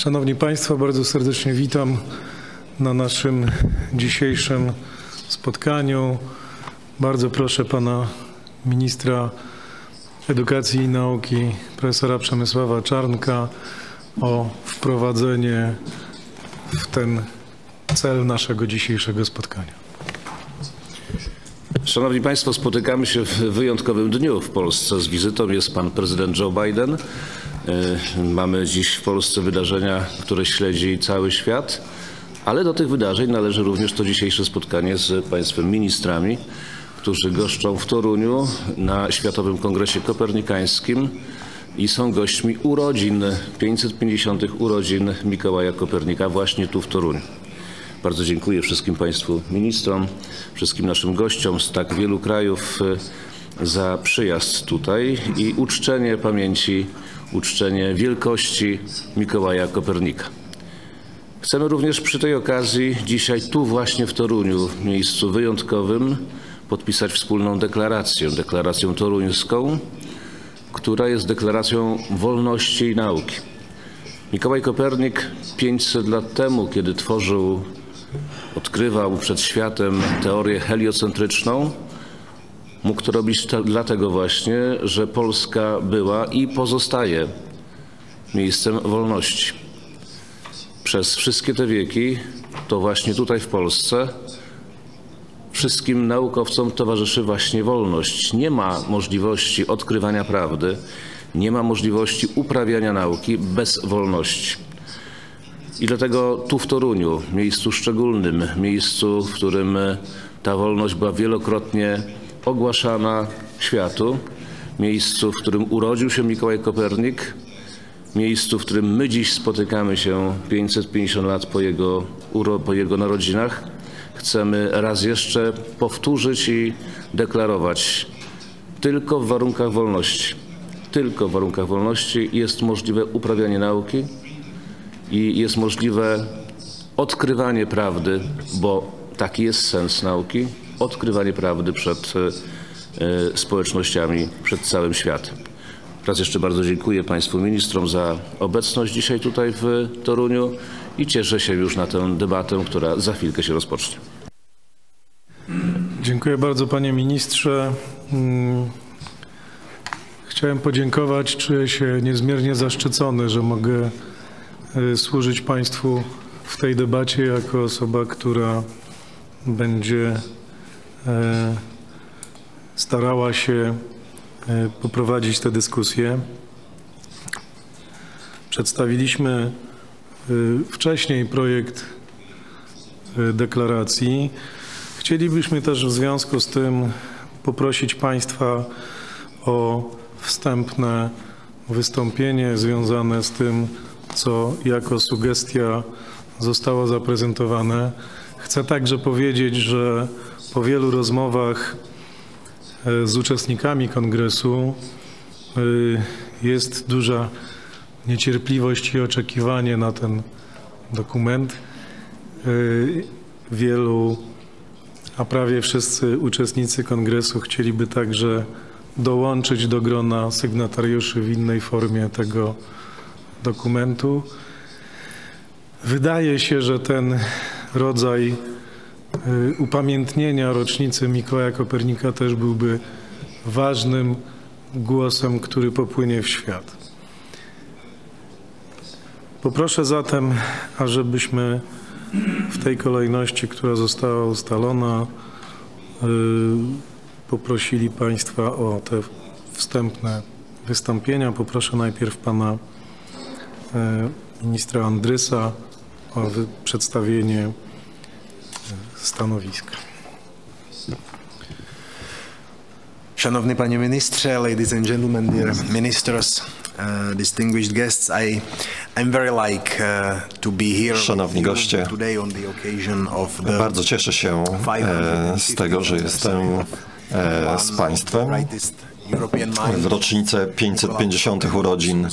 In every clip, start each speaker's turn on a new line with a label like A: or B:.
A: Szanowni Państwo, bardzo serdecznie witam na naszym dzisiejszym spotkaniu. Bardzo proszę pana ministra edukacji i nauki, profesora Przemysława Czarnka o wprowadzenie w ten cel naszego dzisiejszego spotkania.
B: Szanowni Państwo, spotykamy się w wyjątkowym dniu w Polsce. Z wizytą jest pan prezydent Joe Biden. Mamy dziś w Polsce wydarzenia, które śledzi cały świat, ale do tych wydarzeń należy również to dzisiejsze spotkanie z państwem ministrami, którzy goszczą w Toruniu na Światowym Kongresie Kopernikańskim i są gośćmi urodzin, 550. urodzin Mikołaja Kopernika właśnie tu w Toruniu. Bardzo dziękuję wszystkim państwu ministrom, wszystkim naszym gościom z tak wielu krajów za przyjazd tutaj i uczczenie pamięci, uczczenie wielkości Mikołaja Kopernika. Chcemy również przy tej okazji dzisiaj tu właśnie w Toruniu, w miejscu wyjątkowym, podpisać wspólną deklarację toruńską, która jest deklaracją wolności i nauki. Mikołaj Kopernik 500 lat temu, kiedy odkrywał przed światem teorię heliocentryczną, mógł to robić dlatego właśnie, że Polska była i pozostaje miejscem wolności. Przez wszystkie te wieki to właśnie tutaj w Polsce wszystkim naukowcom towarzyszy właśnie wolność. Nie ma możliwości odkrywania prawdy, nie ma możliwości uprawiania nauki bez wolności. I dlatego tu w Toruniu, miejscu szczególnym, miejscu, w którym ta wolność była wielokrotnie ogłaszana światu, miejscu, w którym urodził się Mikołaj Kopernik, miejscu, w którym my dziś spotykamy się 550 lat po jego narodzinach, chcemy raz jeszcze powtórzyć i deklarować: tylko w warunkach wolności, tylko w warunkach wolności jest możliwe uprawianie nauki i jest możliwe odkrywanie prawdy, bo taki jest sens nauki, odkrywanie prawdy przed społecznościami, przed całym światem. Raz jeszcze bardzo dziękuję państwu ministrom za obecność dzisiaj tutaj w Toruniu i cieszę się już na tę debatę, która za chwilkę się rozpocznie.
A: Dziękuję bardzo, panie ministrze. Chciałem podziękować. Czuję się niezmiernie zaszczycony, że mogę służyć państwu w tej debacie jako osoba, która będzie starała się poprowadzić tę dyskusję. Przedstawiliśmy wcześniej projekt deklaracji. Chcielibyśmy też w związku z tym poprosić państwa o wstępne wystąpienie związane z tym, co jako sugestia zostało zaprezentowane. Chcę także powiedzieć, że po wielu rozmowach z uczestnikami kongresu jest duża niecierpliwość i oczekiwanie na ten dokument. A prawie wszyscy uczestnicy kongresu chcieliby także dołączyć do grona sygnatariuszy w innej formie tego dokumentu. Wydaje się, że ten rodzaj upamiętnienia rocznicy Mikołaja Kopernika też byłby ważnym głosem, który popłynie w świat. Poproszę zatem, ażebyśmy w tej kolejności, która została ustalona, poprosili państwa o te wstępne wystąpienia. Poproszę najpierw pana ministra Andrysa o przedstawienie stanowiska.
C: Szanowny panie ministrze, ladies and gentlemen, dear ministers, distinguished guests, I'm very to be here.
D: Szanowni goście,
C: today on the occasion of the
D: bardzo cieszę się z tego, że jestem z państwem w rocznicę 550. urodzin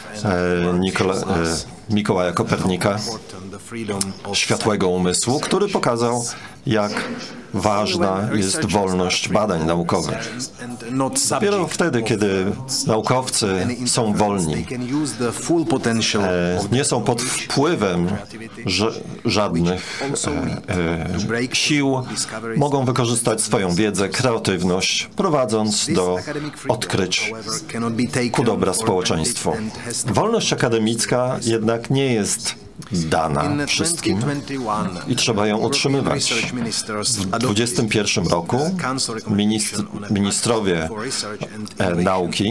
D: Mikołaja Kopernika, światłego umysłu, który pokazał, jak ważna jest wolność badań naukowych. Dopiero wtedy, kiedy naukowcy są wolni, nie są pod wpływem żadnych sił, mogą wykorzystać swoją wiedzę, kreatywność, prowadząc do odkryć ku dobra społeczeństwu. Wolność akademicka jednak nie jest dana wszystkim i trzeba ją utrzymywać. W 2021 roku ministrowie nauki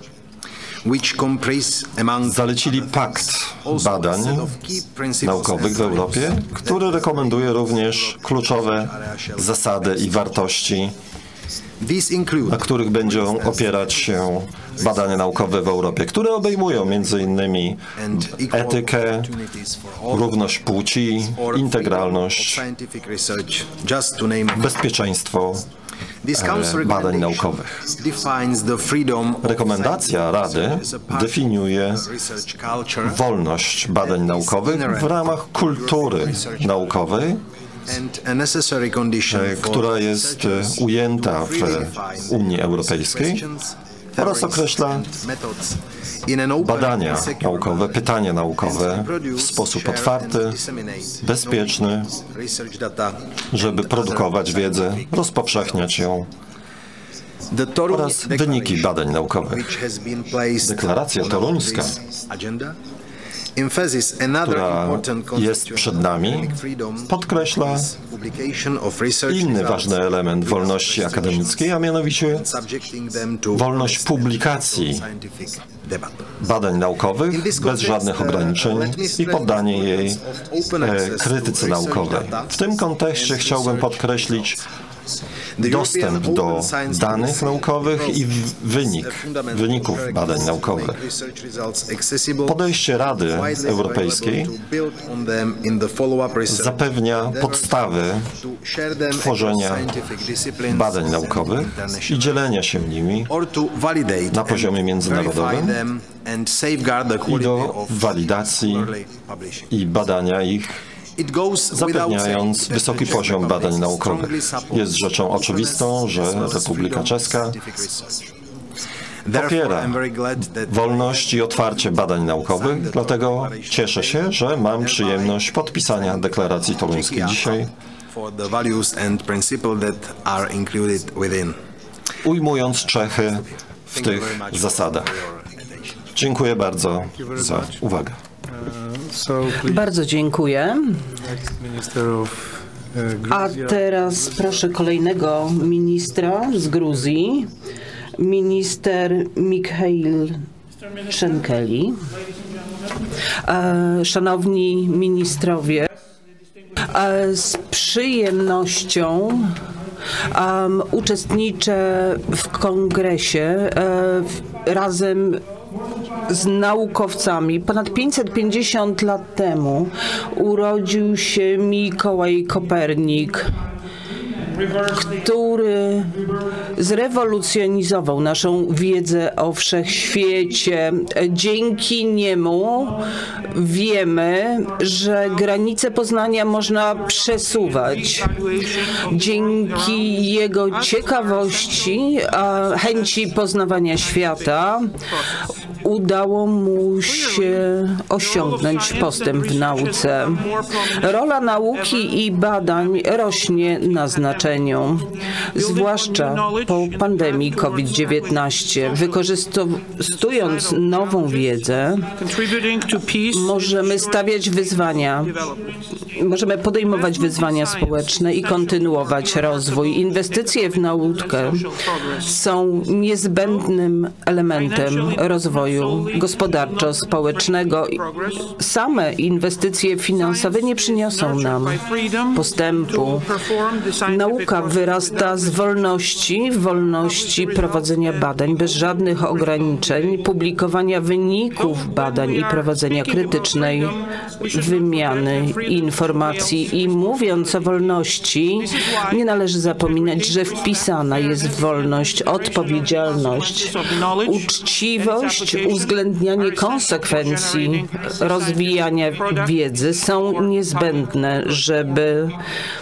D: zalecili pakt badań naukowych w Europie, który rekomenduje również kluczowe zasady i wartości, na których będą opierać się badania naukowe w Europie, które obejmują m.in. etykę, równość płci, integralność, bezpieczeństwo badań naukowych. Rekomendacja Rady definiuje wolność badań naukowych w ramach kultury naukowej, która jest ujęta w Unii Europejskiej oraz określa badania naukowe, pytania naukowe w sposób otwarty, bezpieczny, żeby produkować wiedzę, rozpowszechniać ją oraz wyniki badań naukowych. Deklaracja toruńska, która jest przed nami, podkreśla inny ważny element wolności akademickiej, a mianowicie wolność publikacji badań naukowych bez żadnych ograniczeń i poddanie jej krytyce naukowej. W tym kontekście chciałbym podkreślić dostęp do danych naukowych i wyników badań naukowych. Podejście Rady Europejskiej zapewnia podstawy tworzenia badań naukowych i dzielenia się nimi na poziomie międzynarodowym i do walidacji i badania ich, zapewniając wysoki poziom badań naukowych. Jest rzeczą oczywistą, że Republika Czeska popiera wolność i otwarcie badań naukowych, dlatego cieszę się, że mam przyjemność podpisania deklaracji toruńskiej dzisiaj, ujmując Czechy w tych zasadach. Dziękuję bardzo za uwagę.
E: Bardzo dziękuję. A teraz proszę kolejnego ministra z Gruzji, minister Mikhail Szenkeli. Szanowni ministrowie, z przyjemnością uczestniczę w kongresie razem z naukowcami. Ponad 550 lat temu urodził się Mikołaj Kopernik, który zrewolucjonizował naszą wiedzę o wszechświecie. Dzięki niemu wiemy, że granice poznania można przesuwać. Dzięki jego ciekawości, chęci poznawania świata udało mu się osiągnąć postęp w nauce. Rola nauki i badań rośnie na znaczeniu, zwłaszcza po pandemii COVID-19. Wykorzystując nową wiedzę, możemy stawiać wyzwania, możemy podejmować wyzwania społeczne i kontynuować rozwój. Inwestycje w naukę są niezbędnym elementem rozwoju gospodarczo-społecznego. Same inwestycje finansowe nie przyniosą nam postępu. Nauka wyrasta z wolności prowadzenia badań bez żadnych ograniczeń, publikowania wyników badań i prowadzenia krytycznej wymiany informacji. I mówiąc o wolności, nie należy zapominać, że wpisana jest wolność, odpowiedzialność, uczciwość, uwzględnianie konsekwencji rozwijania wiedzy są niezbędne, żeby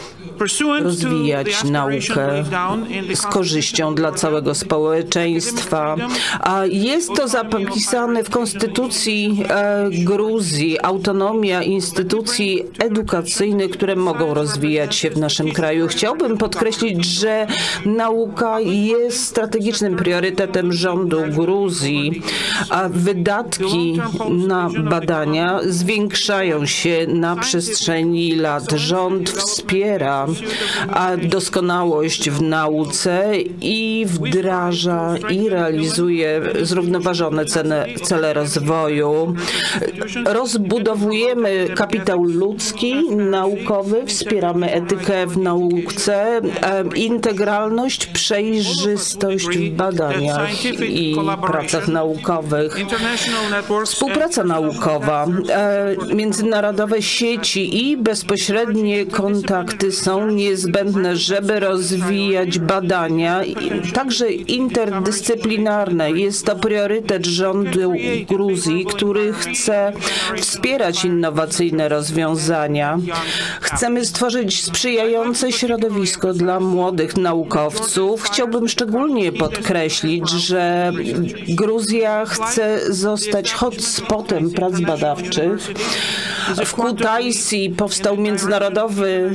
E: rozwijać naukę z korzyścią dla całego społeczeństwa. A jest to zapisane w konstytucji Gruzji, autonomia instytucji edukacyjnych, które mogą rozwijać się w naszym kraju. Chciałbym podkreślić, że nauka jest strategicznym priorytetem rządu Gruzji, a wydatki na badania zwiększają się na przestrzeni lat. Rząd wspiera doskonałość w nauce i wdraża i realizuje zrównoważone cele rozwoju. Rozbudowujemy kapitał ludzki, naukowy, wspieramy etykę w nauce, integralność, przejrzystość w badaniach i pracach naukowych. Współpraca naukowa, międzynarodowe sieci i bezpośrednie kontakty są niezbędne, żeby rozwijać badania, także interdyscyplinarne. Jest to priorytet rządu Gruzji, który chce wspierać innowacyjne rozwiązania. Chcemy stworzyć sprzyjające środowisko dla młodych naukowców. Chciałbym szczególnie podkreślić, że Gruzja chce zostać hotspotem prac badawczych. W Kutaisi powstał międzynarodowy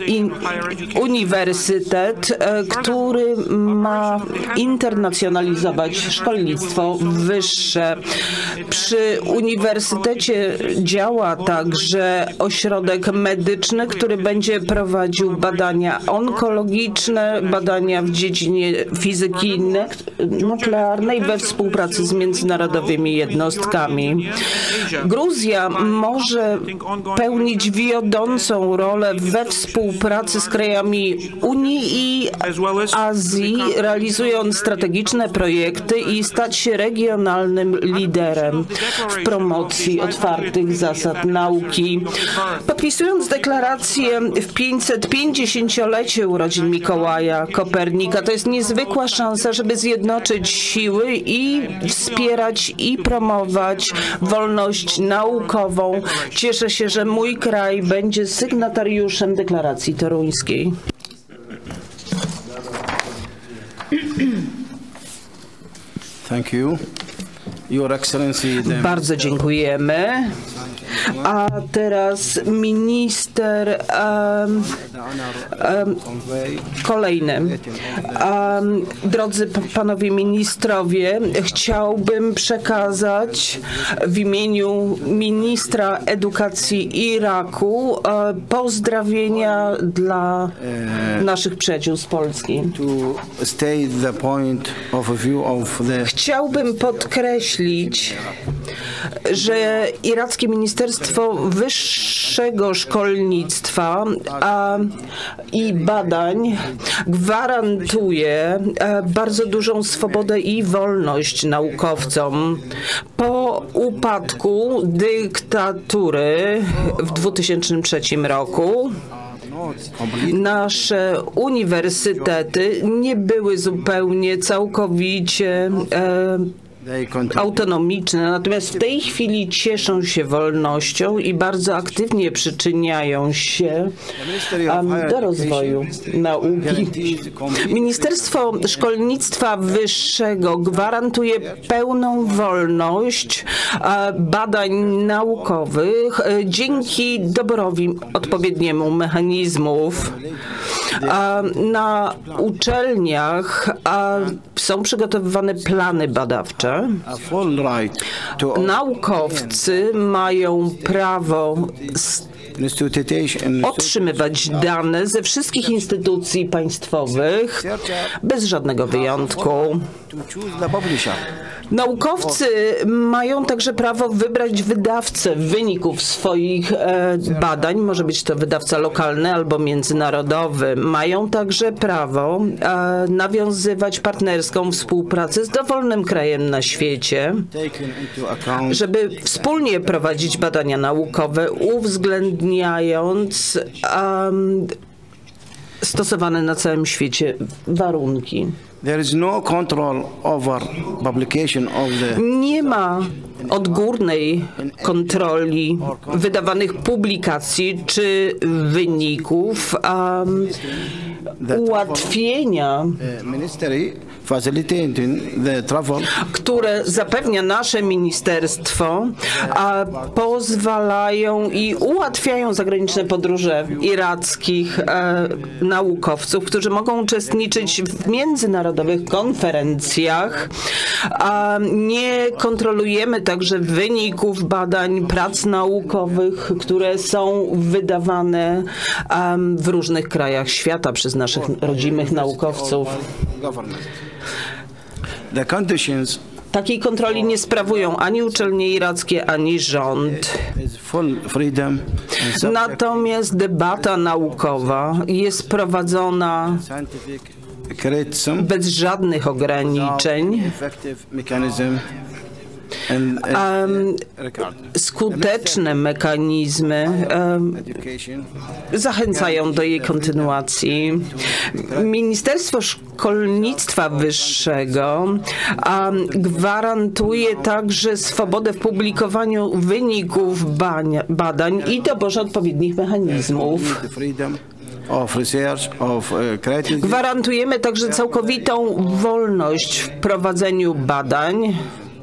E: uniwersytet, który ma internacjonalizować szkolnictwo wyższe. Przy uniwersytecie działa także ośrodek medyczny, który będzie prowadził badania onkologiczne, badania w dziedzinie fizyki nuklearnej we współpracy z międzynarodowymi jednostkami. Gruzja może pełnić wiodącą rolę we współpracy z krajami Unii i Azji, realizując strategiczne projekty i stać się regionalnym liderem w promocji otwartych zasad nauki. Podpisując deklarację w 550-lecie urodzin Mikołaja Kopernika, to jest niezwykła szansa, żeby zjednoczyć siły i wspierać i promować wolność naukową. Cieszę się, że mój kraj będzie sygnatariuszem deklaracji toruńskiej.
F: Thank you. Your Excellency.
E: Bardzo dziękujemy. A teraz minister kolejny. Drodzy panowie ministrowie, chciałbym przekazać w imieniu ministra edukacji Iraku pozdrowienia dla naszych przyjaciół z Polski. Chciałbym podkreślić, że irackie Ministerstwo Wyższego Szkolnictwa i Badań gwarantuje bardzo dużą swobodę i wolność naukowcom. Po upadku dyktatury w 2003 roku nasze uniwersytety nie były zupełnie całkowicie autonomiczne, natomiast w tej chwili cieszą się wolnością i bardzo aktywnie przyczyniają się do rozwoju nauki. Ministerstwo Szkolnictwa Wyższego gwarantuje pełną wolność badań naukowych dzięki doborowi odpowiedniemu mechanizmów. Na uczelniach są przygotowywane plany badawcze. Naukowcy mają prawo otrzymywać dane ze wszystkich instytucji państwowych bez żadnego wyjątku. Naukowcy mają także prawo wybrać wydawcę wyników swoich badań. Może być to wydawca lokalny albo międzynarodowy. Mają także prawo nawiązywać partnerską współpracę z dowolnym krajem na świecie, żeby wspólnie prowadzić badania naukowe, uwzględniając stosowane na całym świecie warunki.
F: There is no control over publication of the...
E: Nie ma odgórnej kontroli wydawanych publikacji czy wyników, ułatwienia, które zapewnia nasze ministerstwo, pozwalają i ułatwiają zagraniczne podróże irackich naukowców, którzy mogą uczestniczyć w międzynarodowych konferencjach. Nie kontrolujemy także wyników badań, prac naukowych, które są wydawane w różnych krajach świata przez naszych rodzimych naukowców. Takiej kontroli nie sprawują ani uczelnie irackie, ani rząd. Natomiast debata naukowa jest prowadzona bez żadnych ograniczeń. Skuteczne mechanizmy zachęcają do jej kontynuacji. Ministerstwo Szkolnictwa Wyższego gwarantuje także swobodę w publikowaniu wyników badań i doborze odpowiednich mechanizmów. Gwarantujemy także całkowitą wolność w prowadzeniu badań,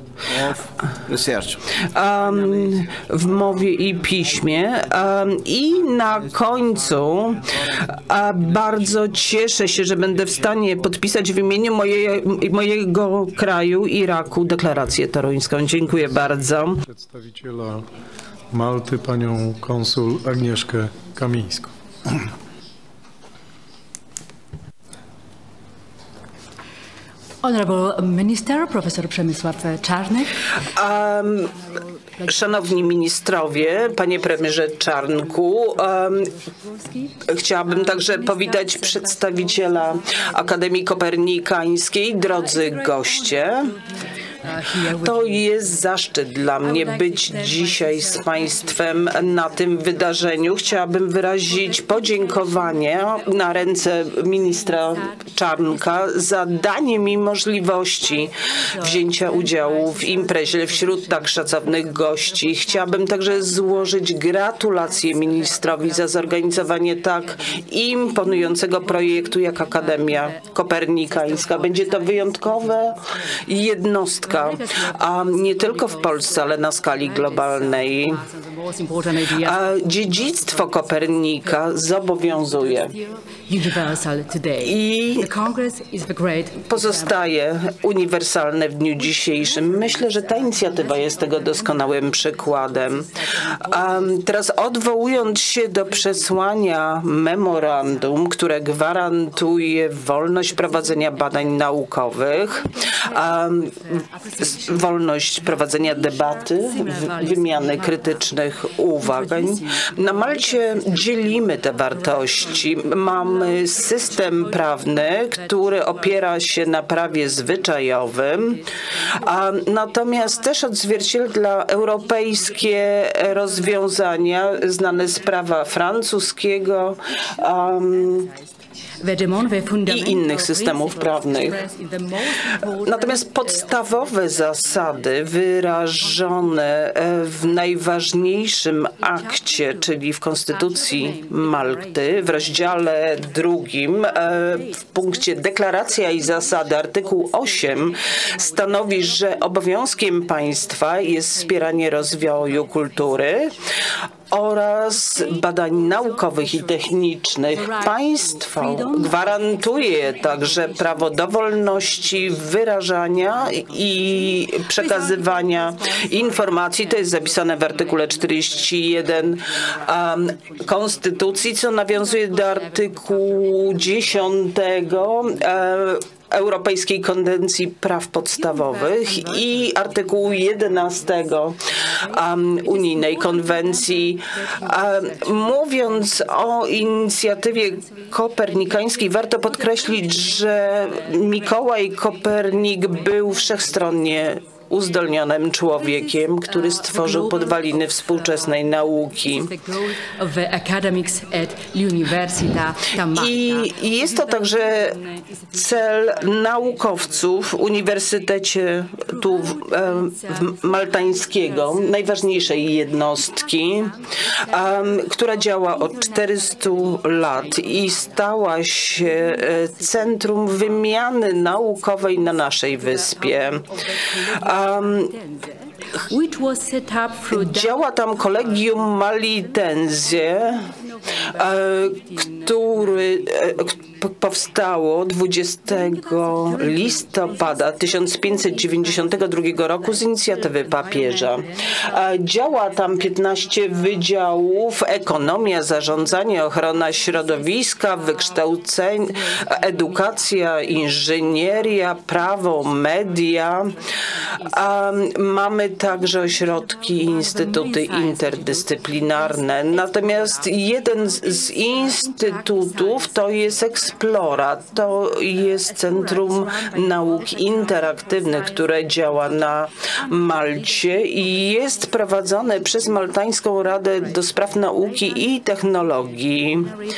E: w mowie i piśmie. I na końcu bardzo cieszę się, że będę w stanie podpisać w imieniu mojego kraju, Iraku, deklarację toruńską. Dziękuję bardzo.
A: Przedstawiciela Malty, panią konsul Agnieszkę Kamińską.
G: Honorable Minister, Profesor Przemysław Czarnek.
E: Szanowni ministrowie, panie premierze Czarnku, chciałabym także powitać przedstawiciela Akademii Kopernikańskiej, drodzy goście. To jest zaszczyt dla mnie być dzisiaj z Państwem na tym wydarzeniu. Chciałabym wyrazić podziękowania na ręce ministra Czarnka za danie mi możliwości wzięcia udziału w imprezie wśród tak szacownych gości. Chciałabym także złożyć gratulacje ministrowi za zorganizowanie tak imponującego projektu jak Akademia Kopernikańska. Będzie to wyjątkowa jednostka, a nie tylko w Polsce, ale na skali globalnej. Dziedzictwo Kopernika zobowiązuje i pozostaje uniwersalne w dniu dzisiejszym. Myślę, że ta inicjatywa jest tego doskonałym przykładem. Teraz odwołując się do przesłania memorandum, które gwarantuje wolność prowadzenia badań naukowych, wolność prowadzenia debaty, wymiany krytycznych uwagań. Na Malcie dzielimy te wartości. Mamy system prawny, który opiera się na prawie zwyczajowym, natomiast też odzwierciedla europejskie rozwiązania znane z prawa francuskiego i innych systemów prawnych. Natomiast podstawowe zasady wyrażone w najważniejszym akcie, czyli w Konstytucji Malty, w rozdziale 2, w punkcie Deklaracja i zasady, artykuł 8 stanowi, że obowiązkiem państwa jest wspieranie rozwoju kultury oraz badań naukowych i technicznych. Państwo gwarantuje także prawo do wolności wyrażania i przekazywania informacji. To jest zapisane w artykule 41 Konstytucji, co nawiązuje do artykułu 10 Europejskiej Konwencji Praw Podstawowych i artykułu 11 Unijnej Konwencji. Mówiąc o inicjatywie kopernikańskiej, warto podkreślić, że Mikołaj Kopernik był wszechstronnie uzdolnionym człowiekiem, który stworzył podwaliny współczesnej nauki. I jest to także cel naukowców Uniwersytecie Maltańskiego, najważniejszej jednostki, która działa od 400 lat i stała się centrum wymiany naukowej na naszej wyspie. Działa tam Collegium Malitense, który powstało 20 listopada 1592 roku z inicjatywy papieża. Działa tam 15 wydziałów: ekonomia, zarządzanie, ochrona środowiska, wykształcenie, edukacja, inżynieria, prawo, media. Mamy także ośrodki i instytuty interdyscyplinarne. Natomiast jeden z instytutów to jest Explora. To jest Centrum Nauk Interaktywnych, które działa na Malcie i jest prowadzone przez Maltańską Radę do Spraw Nauki i Technologii.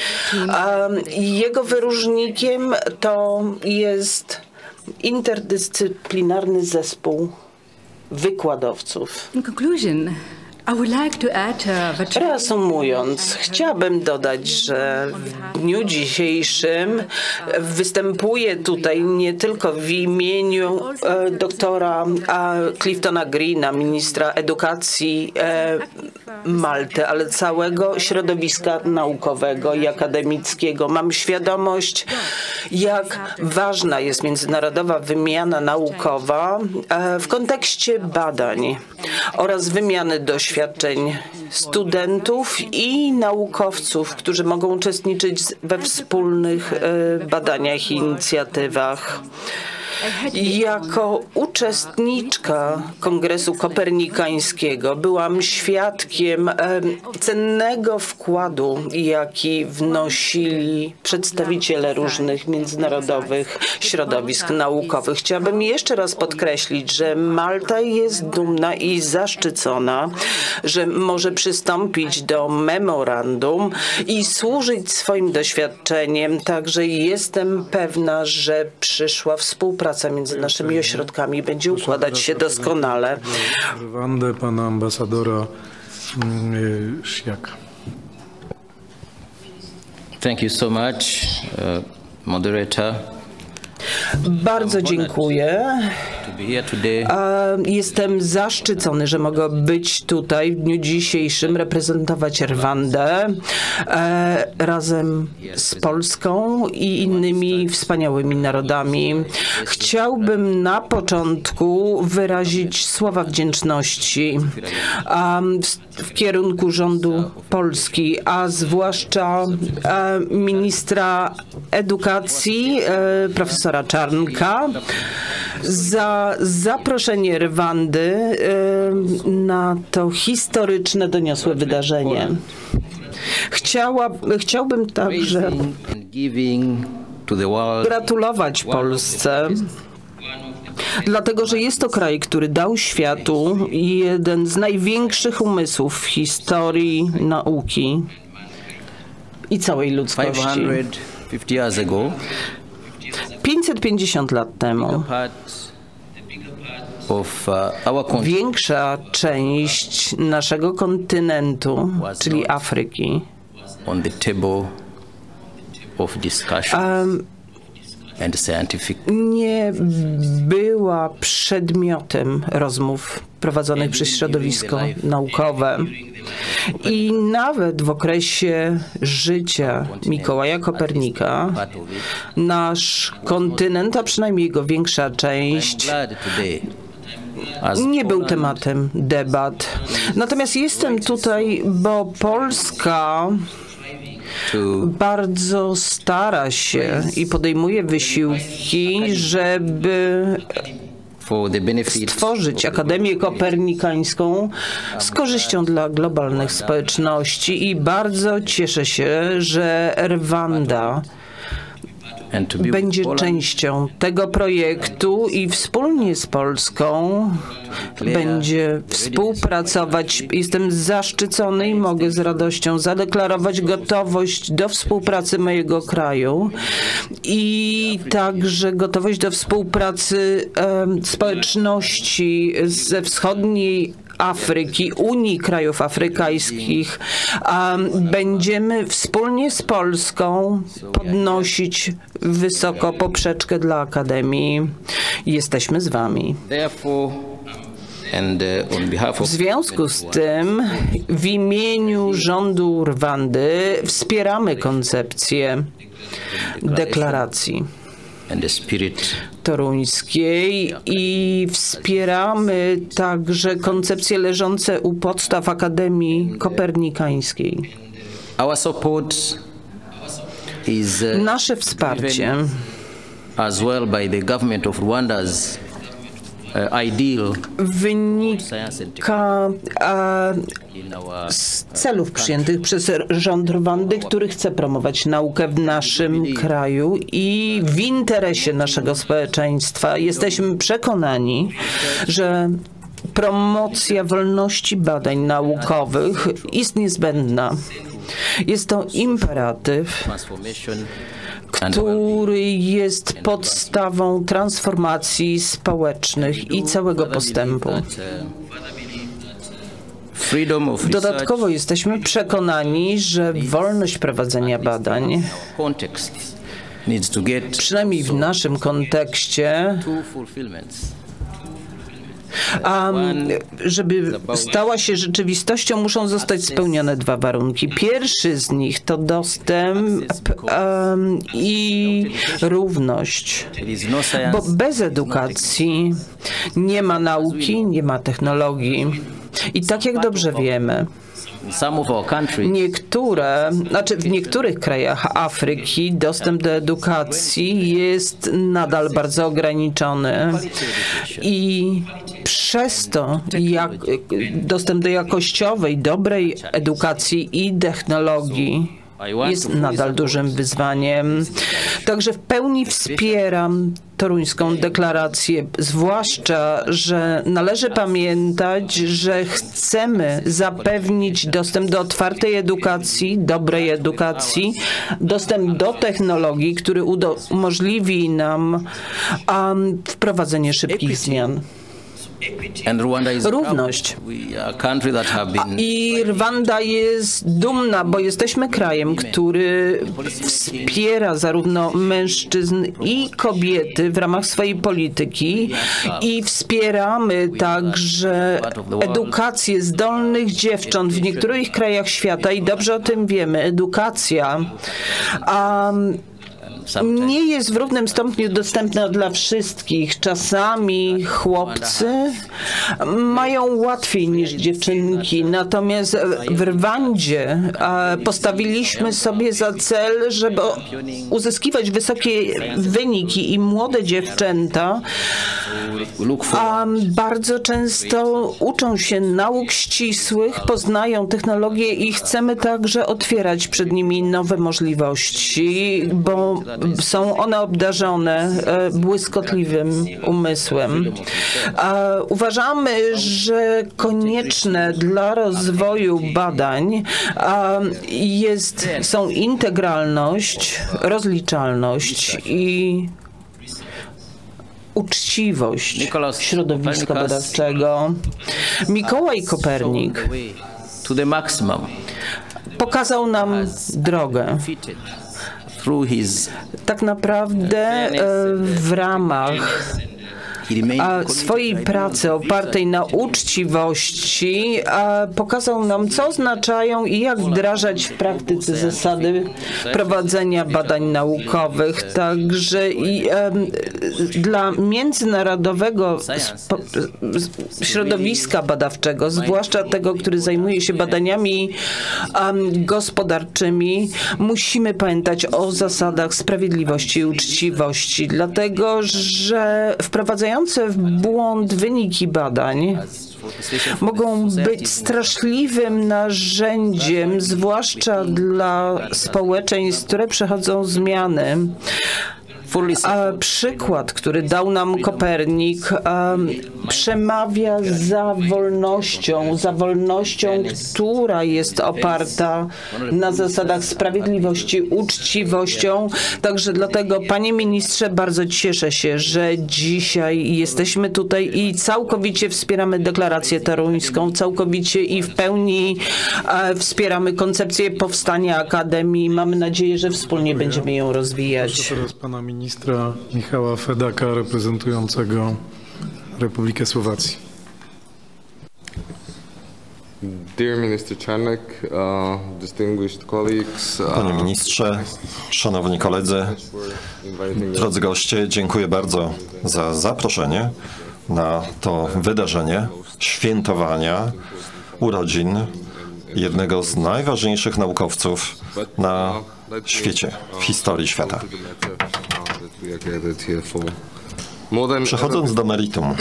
E: Jego wyróżnikiem to jest interdyscyplinarny zespół wykładowców.
G: In conclusion, I would like to add
E: Reasumując, chciałabym dodać, że w dniu dzisiejszym występuję tutaj nie tylko w imieniu doktora Cliftona Greena, ministra edukacji Malty, ale całego środowiska naukowego i akademickiego. Mam świadomość, jak ważna jest międzynarodowa wymiana naukowa w kontekście badań oraz wymiany doświadczeń studentów i naukowców, którzy mogą uczestniczyć we wspólnych badaniach i inicjatywach. Jako uczestniczka Kongresu Kopernikańskiego byłam świadkiem cennego wkładu, jaki wnosili przedstawiciele różnych międzynarodowych środowisk naukowych. Chciałabym jeszcze raz podkreślić, że Malta jest dumna i zaszczycona, że może przystąpić do memorandum i służyć swoim doświadczeniem. Także jestem pewna, że przyszła współpraca między naszymi ośrodkami będzie układać się doskonale.
A: Rwandę pana ambasadora Sziaka.
H: Thank you so much, moderator.
E: Bardzo dziękuję. Jestem zaszczycony, że mogę być tutaj w dniu dzisiejszym, reprezentować Rwandę razem z Polską i innymi wspaniałymi narodami. Chciałbym na początku wyrazić słowa wdzięczności w kierunku rządu Polski, a zwłaszcza ministra edukacji, profesora Czarnka, za zaproszenie Rwandy na to historyczne, doniosłe wydarzenie. Chciałbym także gratulować Polsce, dlatego że jest to kraj, który dał światu jeden z największych umysłów w historii nauki i całej ludzkości. 550 lat temu większa część naszego kontynentu, czyli Afryki, nie była przedmiotem rozmów prowadzonych przez środowisko naukowe. I nawet w okresie życia Mikołaja Kopernika nasz kontynent, a przynajmniej jego większa część, nie był tematem debat. Natomiast jestem tutaj, bo Polska bardzo stara się i podejmuje wysiłki, żeby stworzyć Akademię Kopernikańską z korzyścią dla globalnych społeczności i bardzo cieszę się, że Rwanda będzie częścią tego projektu i wspólnie z Polską będzie współpracować. Jestem zaszczycony i mogę z radością zadeklarować gotowość do współpracy mojego kraju i także gotowość do współpracy społeczności ze wschodniej Afryki, Unii Krajów Afrykańskich. Będziemy wspólnie z Polską podnosić wysoko poprzeczkę dla Akademii. Jesteśmy z wami. W związku z tym w imieniu rządu Rwandy wspieramy koncepcję deklaracji toruńskiej i wspieramy także koncepcje leżące u podstaw Akademii Kopernikańskiej. Nasze wsparcie wynika z celów przyjętych przez rząd Rwandy, który chce promować naukę w naszym kraju i w interesie naszego społeczeństwa. Jesteśmy przekonani, że promocja wolności badań naukowych jest niezbędna. Jest to imperatyw, który jest podstawą transformacji społecznych i całego postępu. Dodatkowo jesteśmy przekonani, że wolność prowadzenia badań, przynajmniej w naszym kontekście, żeby stała się rzeczywistością, muszą zostać spełnione dwa warunki. Pierwszy z nich to dostęp i równość, bo bez edukacji nie ma nauki, nie ma technologii. I tak jak dobrze wiemy, w niektórych krajach Afryki dostęp do edukacji jest nadal bardzo ograniczony i przez to dostęp do jakościowej, dobrej edukacji i technologii jest nadal dużym wyzwaniem. Także w pełni wspieram toruńską deklarację, zwłaszcza, że należy pamiętać, że chcemy zapewnić dostęp do otwartej edukacji, dobrej edukacji, dostęp do technologii, który umożliwi nam wprowadzenie szybkich zmian. Równość. I Rwanda jest dumna, bo jesteśmy krajem, który wspiera zarówno mężczyzn i kobiety w ramach swojej polityki i wspieramy także edukację zdolnych dziewcząt w niektórych krajach świata i dobrze o tym wiemy. Edukacja nie jest w równym stopniu dostępna dla wszystkich. Czasami chłopcy mają łatwiej niż dziewczynki. Natomiast w Rwandzie postawiliśmy sobie za cel, żeby uzyskiwać wysokie wyniki i młode dziewczęta bardzo często uczą się nauk ścisłych, poznają technologię i chcemy także otwierać przed nimi nowe możliwości, bo są one obdarzone błyskotliwym umysłem. Uważamy, że konieczne dla rozwoju badań są integralność, rozliczalność i uczciwość środowiska badawczego. Mikołaj Kopernik pokazał nam drogę. Tak naprawdę w ramach swojej pracy opartej na uczciwości pokazał nam, co oznaczają i jak wdrażać w praktyce zasady prowadzenia badań naukowych. Także dla międzynarodowego środowiska badawczego, zwłaszcza tego, który zajmuje się badaniami gospodarczymi, musimy pamiętać o zasadach sprawiedliwości i uczciwości, dlatego że wprowadzające w błąd wyniki badań mogą być straszliwym narzędziem, zwłaszcza dla społeczeństw, które przechodzą zmiany. Przykład, który dał nam Kopernik, przemawia za wolnością, która jest oparta na zasadach sprawiedliwości, uczciwością. Także dlatego, panie ministrze, bardzo cieszę się, że dzisiaj jesteśmy tutaj i całkowicie wspieramy deklarację toruńską, całkowicie i w pełni wspieramy koncepcję powstania Akademii. Mamy nadzieję, że wspólnie będziemy ją rozwijać.
A: Proszę teraz pana ministra Michała Fedaka, reprezentującego Republikę Słowacji.
I: Dear Minister Czarnek, distinguished colleagues,
D: Panie ministrze, szanowni koledzy, drodzy goście, dziękuję bardzo za zaproszenie na to wydarzenie świętowania urodzin jednego z najważniejszych naukowców na świecie, w historii świata. Przechodząc do meritum,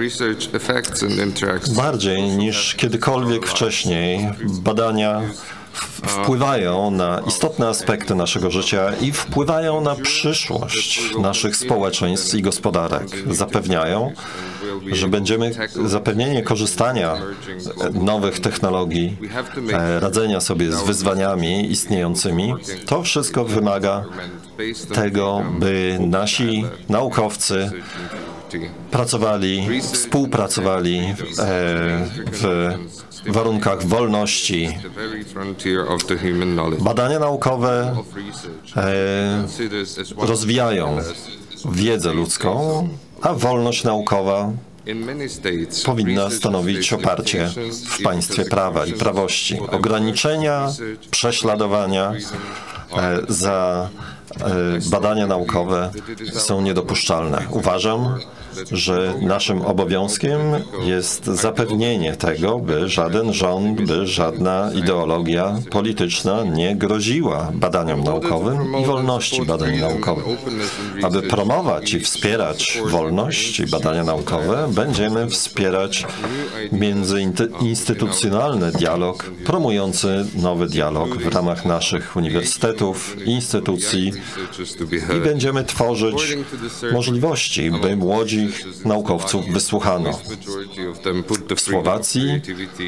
D: bardziej niż kiedykolwiek wcześniej badania wpływają na istotne aspekty naszego życia i wpływają na przyszłość naszych społeczeństw i gospodarek. Zapewniają, że zapewnienie korzystania nowych technologii, radzenia sobie z wyzwaniami istniejącymi, to wszystko wymaga tego, by nasi naukowcy współpracowali w warunkach wolności. Badania naukowe rozwijają wiedzę ludzką, a wolność naukowa powinna stanowić oparcie w państwie prawa i prawości. Ograniczenia, prześladowania za badania naukowe są niedopuszczalne. Uważam, że naszym obowiązkiem jest zapewnienie tego, by żaden rząd, by żadna ideologia polityczna nie groziła badaniom naukowym i wolności badań naukowych. Aby promować i wspierać wolność i badania naukowe, będziemy wspierać międzyinstytucjonalny dialog, promujący nowy dialog w ramach naszych uniwersytetów, instytucji i będziemy tworzyć możliwości, by młodzi naukowców wysłuchano. W Słowacji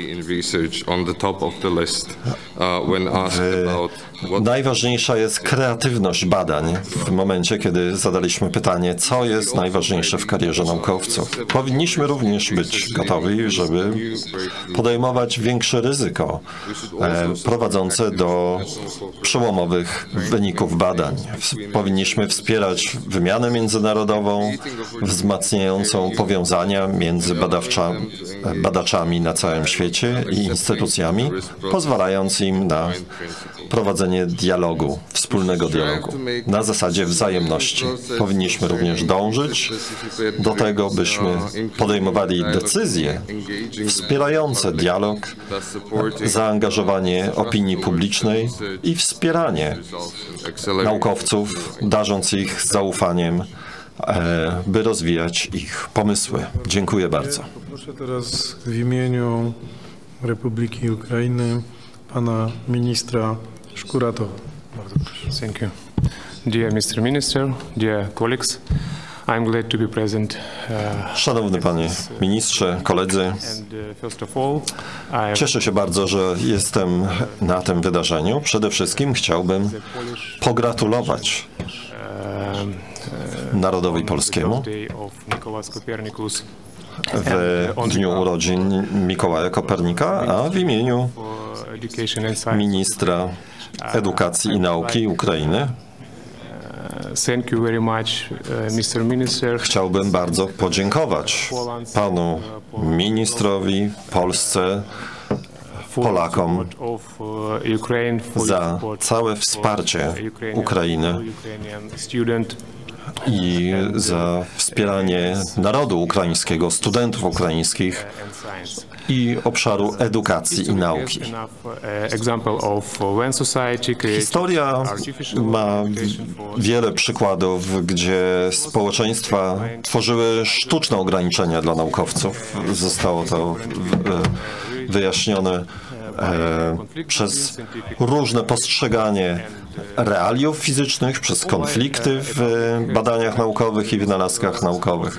D: najważniejsza jest kreatywność badań. W momencie, kiedy zadaliśmy pytanie, co jest najważniejsze w karierze naukowców. Powinniśmy również być gotowi, żeby podejmować większe ryzyko prowadzące do przełomowych wyników badań. Powinniśmy wspierać wymianę międzynarodową, wzmacniającą powiązania między badaczami na całym świecie i instytucjami, pozwalając im na prowadzenie dialogu, wspólnego dialogu, na zasadzie wzajemności. Powinniśmy również dążyć do tego, byśmy podejmowali decyzje wspierające dialog, zaangażowanie opinii publicznej i wspieranie naukowców, darząc ich zaufaniem, by rozwijać ich pomysły. Dziękuję bardzo.
A: Proszę teraz w imieniu Republiki Ukrainy pana ministra Szkuratowa. Bardzo proszę.
J: Thank you. Dear Mr. Minister, dear colleagues, I'm glad to be present.
D: Szanowny panie ministrze, koledzy, cieszę się bardzo, że jestem na tym wydarzeniu. Przede wszystkim chciałbym pogratulować narodowi polskiemu w dniu urodzin Mikołaja Kopernika, a w imieniu ministra edukacji i nauki Ukrainy chciałbym bardzo podziękować panu ministrowi, Polsce, Polakom za całe wsparcie Ukrainy i za wspieranie narodu ukraińskiego, studentów ukraińskich i obszaru edukacji i nauki. Historia ma wiele przykładów, gdzie społeczeństwa tworzyły sztuczne ograniczenia dla naukowców. Zostało to wyjaśnione przez różne postrzeganie realiów fizycznych, przez konflikty w badaniach naukowych i wynalazkach naukowych.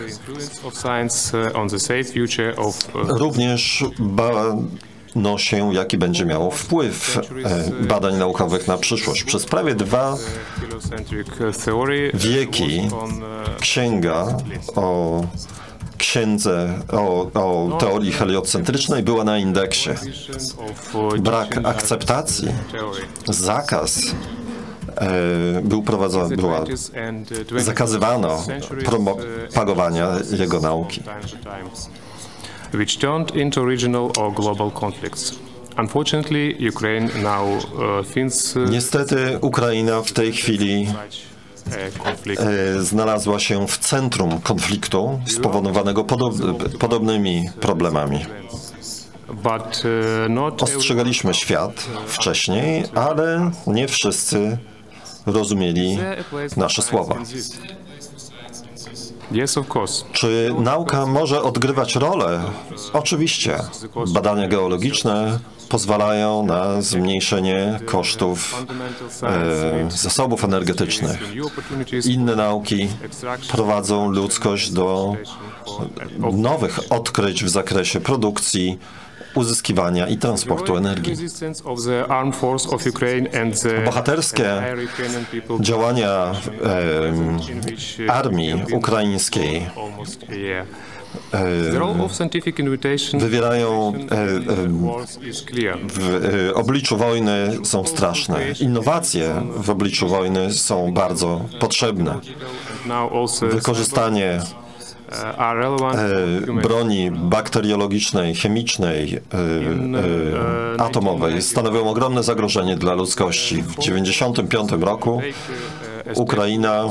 D: Również bano się, jaki będzie miało wpływ badań naukowych na przyszłość. Przez prawie 2 wieki księga o teorii heliocentrycznej była na indeksie. Brak akceptacji, zakaz zakazywano propagowania jego nauki.
J: Which turned into regional or global conflicts. Unfortunately, Ukraine now thinks.
D: Niestety Ukraina w tej chwili znalazła się w centrum konfliktu spowodowanego podobnymi problemami. Ostrzegaliśmy świat wcześniej, ale nie wszyscy rozumieli nasze słowa. Czy nauka może odgrywać rolę? Oczywiście. Badania geologiczne pozwalają na zmniejszenie kosztów zasobów energetycznych. Inne nauki prowadzą ludzkość do nowych odkryć w zakresie produkcji, uzyskiwania i transportu energii. Bohaterskie działania armii ukraińskiej wywierają w obliczu wojny są straszne. Innowacje w obliczu wojny są bardzo potrzebne. Wykorzystanie broni bakteriologicznej, chemicznej, atomowej stanowią ogromne zagrożenie dla ludzkości. W 1995 roku Ukraina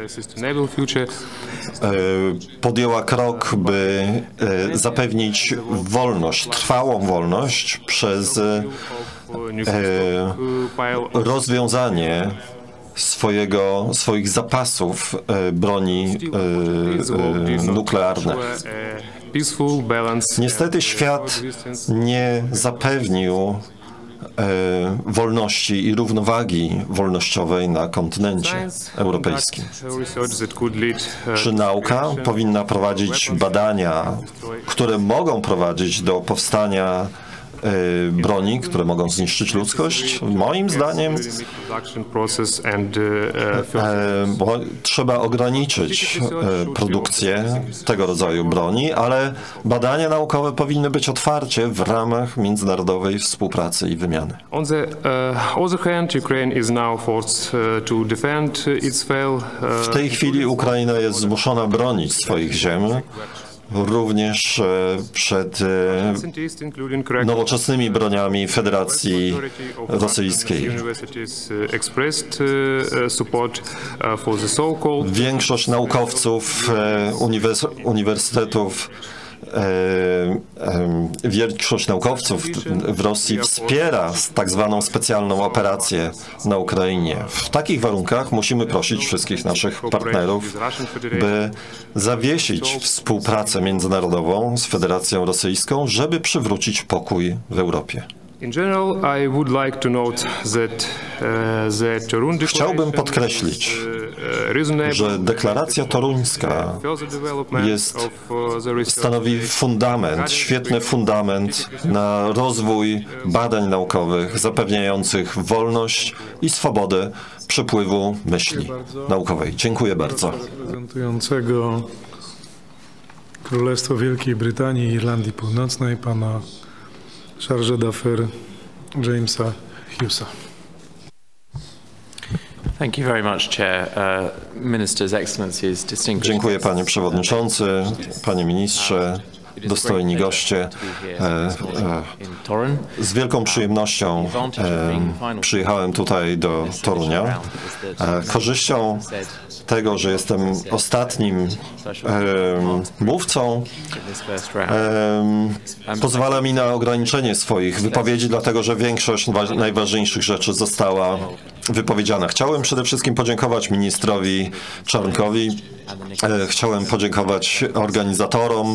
D: podjęła krok, by zapewnić wolność, trwałą wolność przez rozwiązanie swoich zapasów broni nuklearnej. Niestety świat nie zapewnił wolności i równowagi wolnościowej na kontynencie europejskim. Czy nauka powinna prowadzić badania, które mogą prowadzić do powstania broni, które mogą zniszczyć ludzkość? Moim zdaniem trzeba ograniczyć produkcję tego rodzaju broni, ale badania naukowe powinny być otwarcie w ramach międzynarodowej współpracy i wymiany. W tej chwili Ukraina jest zmuszona bronić swoich ziem, również przed nowoczesnymi broniami Federacji Rosyjskiej. Większość naukowców uniwersytetów, większość naukowców w Rosji wspiera tak zwaną specjalną operację na Ukrainie. W takich warunkach musimy prosić wszystkich naszych partnerów, by zawiesić współpracę międzynarodową z Federacją Rosyjską, żeby przywrócić pokój w Europie. Chciałbym podkreślić, że deklaracja toruńska stanowi fundament, świetny fundament na rozwój badań naukowych zapewniających wolność i swobodę przepływu myśli naukowej. Dziękuję bardzo.
A: Reprezentującego Królestwo Wielkiej Brytanii i Irlandii Północnej, pana Chargé d'Affaires Jamesa Hughesa.
K: Thank you very much, Chair. Ministers, Excellencies, distinguished.
D: Dziękuję, panie przewodniczący, panie ministrze, dostojni goście. Z wielką przyjemnością przyjechałem tutaj do Torunia. Korzyścią tego, że jestem ostatnim mówcą, pozwala mi na ograniczenie swoich wypowiedzi, dlatego że większość najważniejszych rzeczy została wypowiedziane. Chciałem przede wszystkim podziękować ministrowi Czarnkowi, chciałem podziękować organizatorom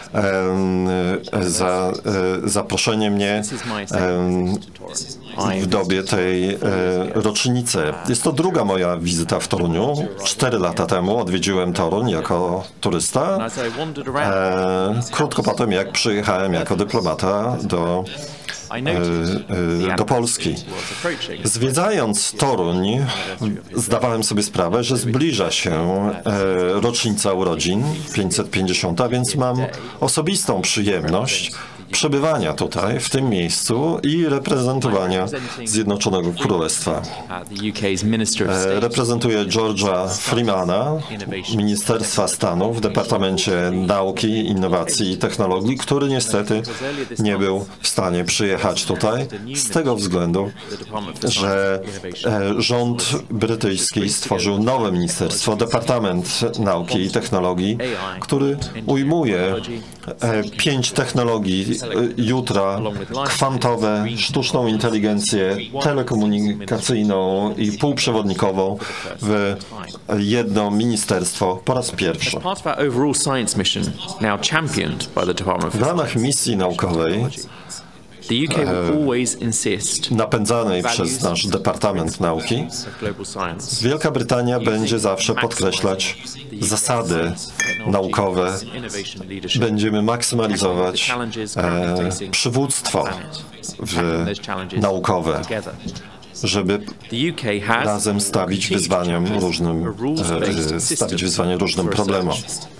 D: za zaproszenie mnie w dobie tej rocznicy. Jest to druga moja wizyta w Toruniu. 4 lata temu odwiedziłem Toruń jako turysta. Krótko potem, jak przyjechałem jako dyplomata do Polski. Zwiedzając Toruń, zdawałem sobie sprawę, że zbliża się rocznica urodzin, 550, więc mam osobistą przyjemność przebywania tutaj, w tym miejscu i reprezentowania Zjednoczonego Królestwa. Reprezentuję George'a Freemana, Ministerstwa Stanu w Departamencie Nauki, Innowacji i Technologii, który niestety nie był w stanie przyjechać tutaj z tego względu, że rząd brytyjski stworzył nowe ministerstwo, Departament Nauki i Technologii, który ujmuje 5 technologii jutra: kwantowe, sztuczną inteligencję, telekomunikacyjną i półprzewodnikową w jedno ministerstwo po raz pierwszy. W ramach misji naukowej napędzanej przez nasz Departament Nauki, Wielka Brytania będzie zawsze podkreślać zasady naukowe. Będziemy maksymalizować przywództwo naukowe, żeby razem stawić wyzwaniem różnym problemom.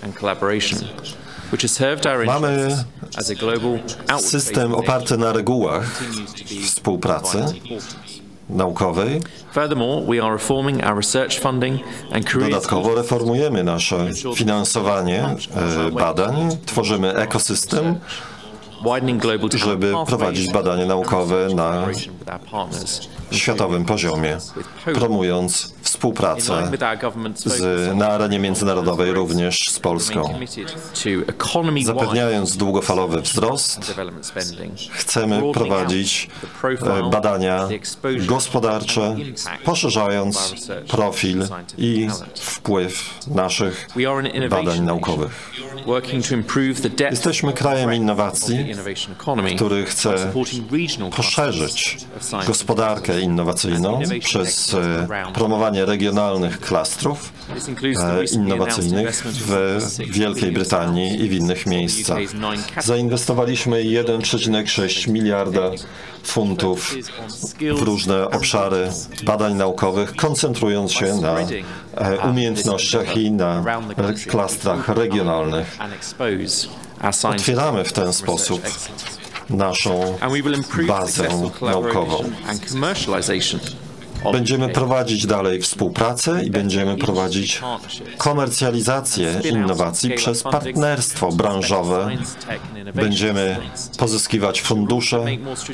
D: Mamy system oparty na regułach współpracy naukowej. Dodatkowo reformujemy nasze finansowanie badań, tworzymy ekosystem, żeby prowadzić badania naukowe na światowym poziomie, promując współpracę na arenie międzynarodowej również z Polską. Zapewniając długofalowy wzrost, chcemy prowadzić badania gospodarcze, poszerzając profil i wpływ naszych badań naukowych. Jesteśmy krajem innowacji, który chce poszerzyć gospodarkę innowacyjną przez promowanie regionalnych klastrów innowacyjnych w Wielkiej Brytanii i w innych miejscach. Zainwestowaliśmy 1,6 miliarda funtów w różne obszary badań naukowych, koncentrując się na umiejętnościach i na klastrach regionalnych. Otwieramy w ten sposób naszą bazę naukową. Będziemy prowadzić dalej współpracę i będziemy prowadzić komercjalizację innowacji przez partnerstwo branżowe. Będziemy pozyskiwać fundusze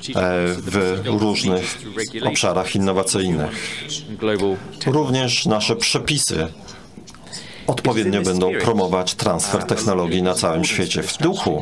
D: w różnych obszarach innowacyjnych. Również nasze przepisy odpowiednio będą promować transfer technologii na całym świecie. W duchu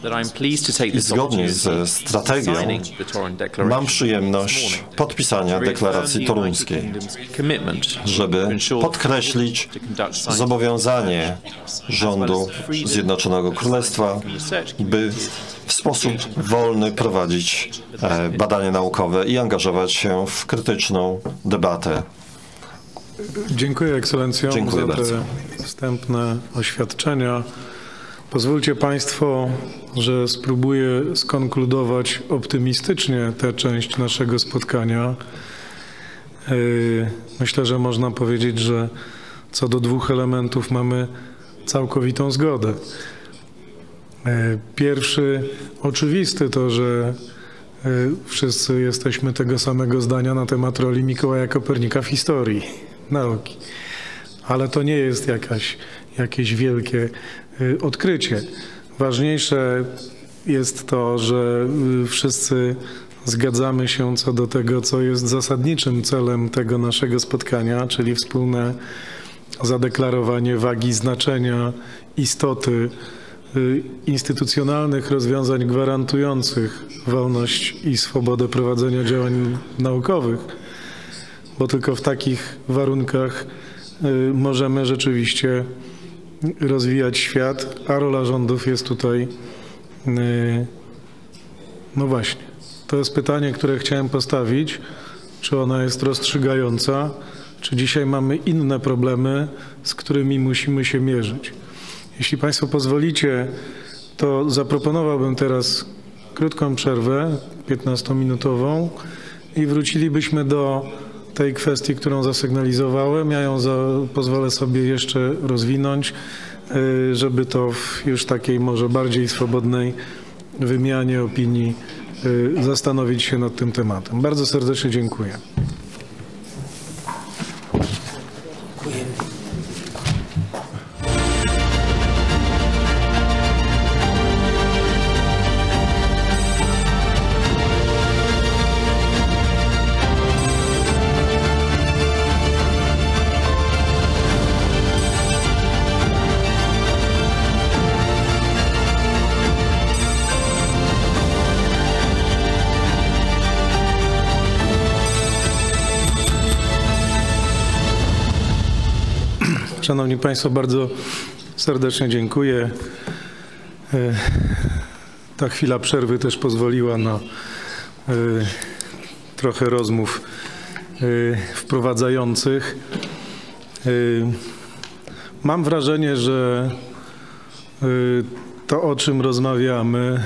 D: i zgodnie ze strategią mam przyjemność podpisania deklaracji toruńskiej, żeby podkreślić zobowiązanie rządu Zjednoczonego Królestwa, by w sposób wolny prowadzić badania naukowe i angażować się w krytyczną debatę.
A: Dziękuję ekscelencjom
D: Dziękuję
A: za
D: bardzo.
A: te wstępne oświadczenia. Pozwólcie Państwo, że spróbuję skonkludować optymistycznie tę część naszego spotkania. Myślę, że można powiedzieć, że co do 2 elementów mamy całkowitą zgodę. Pierwszy, oczywisty to, że wszyscy jesteśmy tego samego zdania na temat roli Mikołaja Kopernika w historii nauki. Ale to nie jest jakieś wielkie odkrycie. Ważniejsze jest to, że wszyscy zgadzamy się co do tego, co jest zasadniczym celem tego naszego spotkania, czyli wspólne zadeklarowanie wagi znaczenia, istoty instytucjonalnych rozwiązań gwarantujących wolność i swobodę prowadzenia działań naukowych. bo tylko w takich warunkach możemy rzeczywiście rozwijać świat, a rola rządów jest tutaj, no właśnie. To jest pytanie, które chciałem postawić, czy ona jest rozstrzygająca, czy dzisiaj mamy inne problemy, z którymi musimy się mierzyć. Jeśli Państwo pozwolicie, to zaproponowałbym teraz krótką przerwę, 15-minutową i wrócilibyśmy do tej kwestii, którą zasygnalizowałem. Ja ją pozwolę sobie jeszcze rozwinąć, żeby to w już takiej może bardziej swobodnej wymianie opinii zastanowić się nad tym tematem. Bardzo serdecznie dziękuję. Szanowni Państwo, bardzo serdecznie dziękuję. Ta chwila przerwy też pozwoliła na trochę rozmów wprowadzających. Mam wrażenie, że to, o czym rozmawiamy,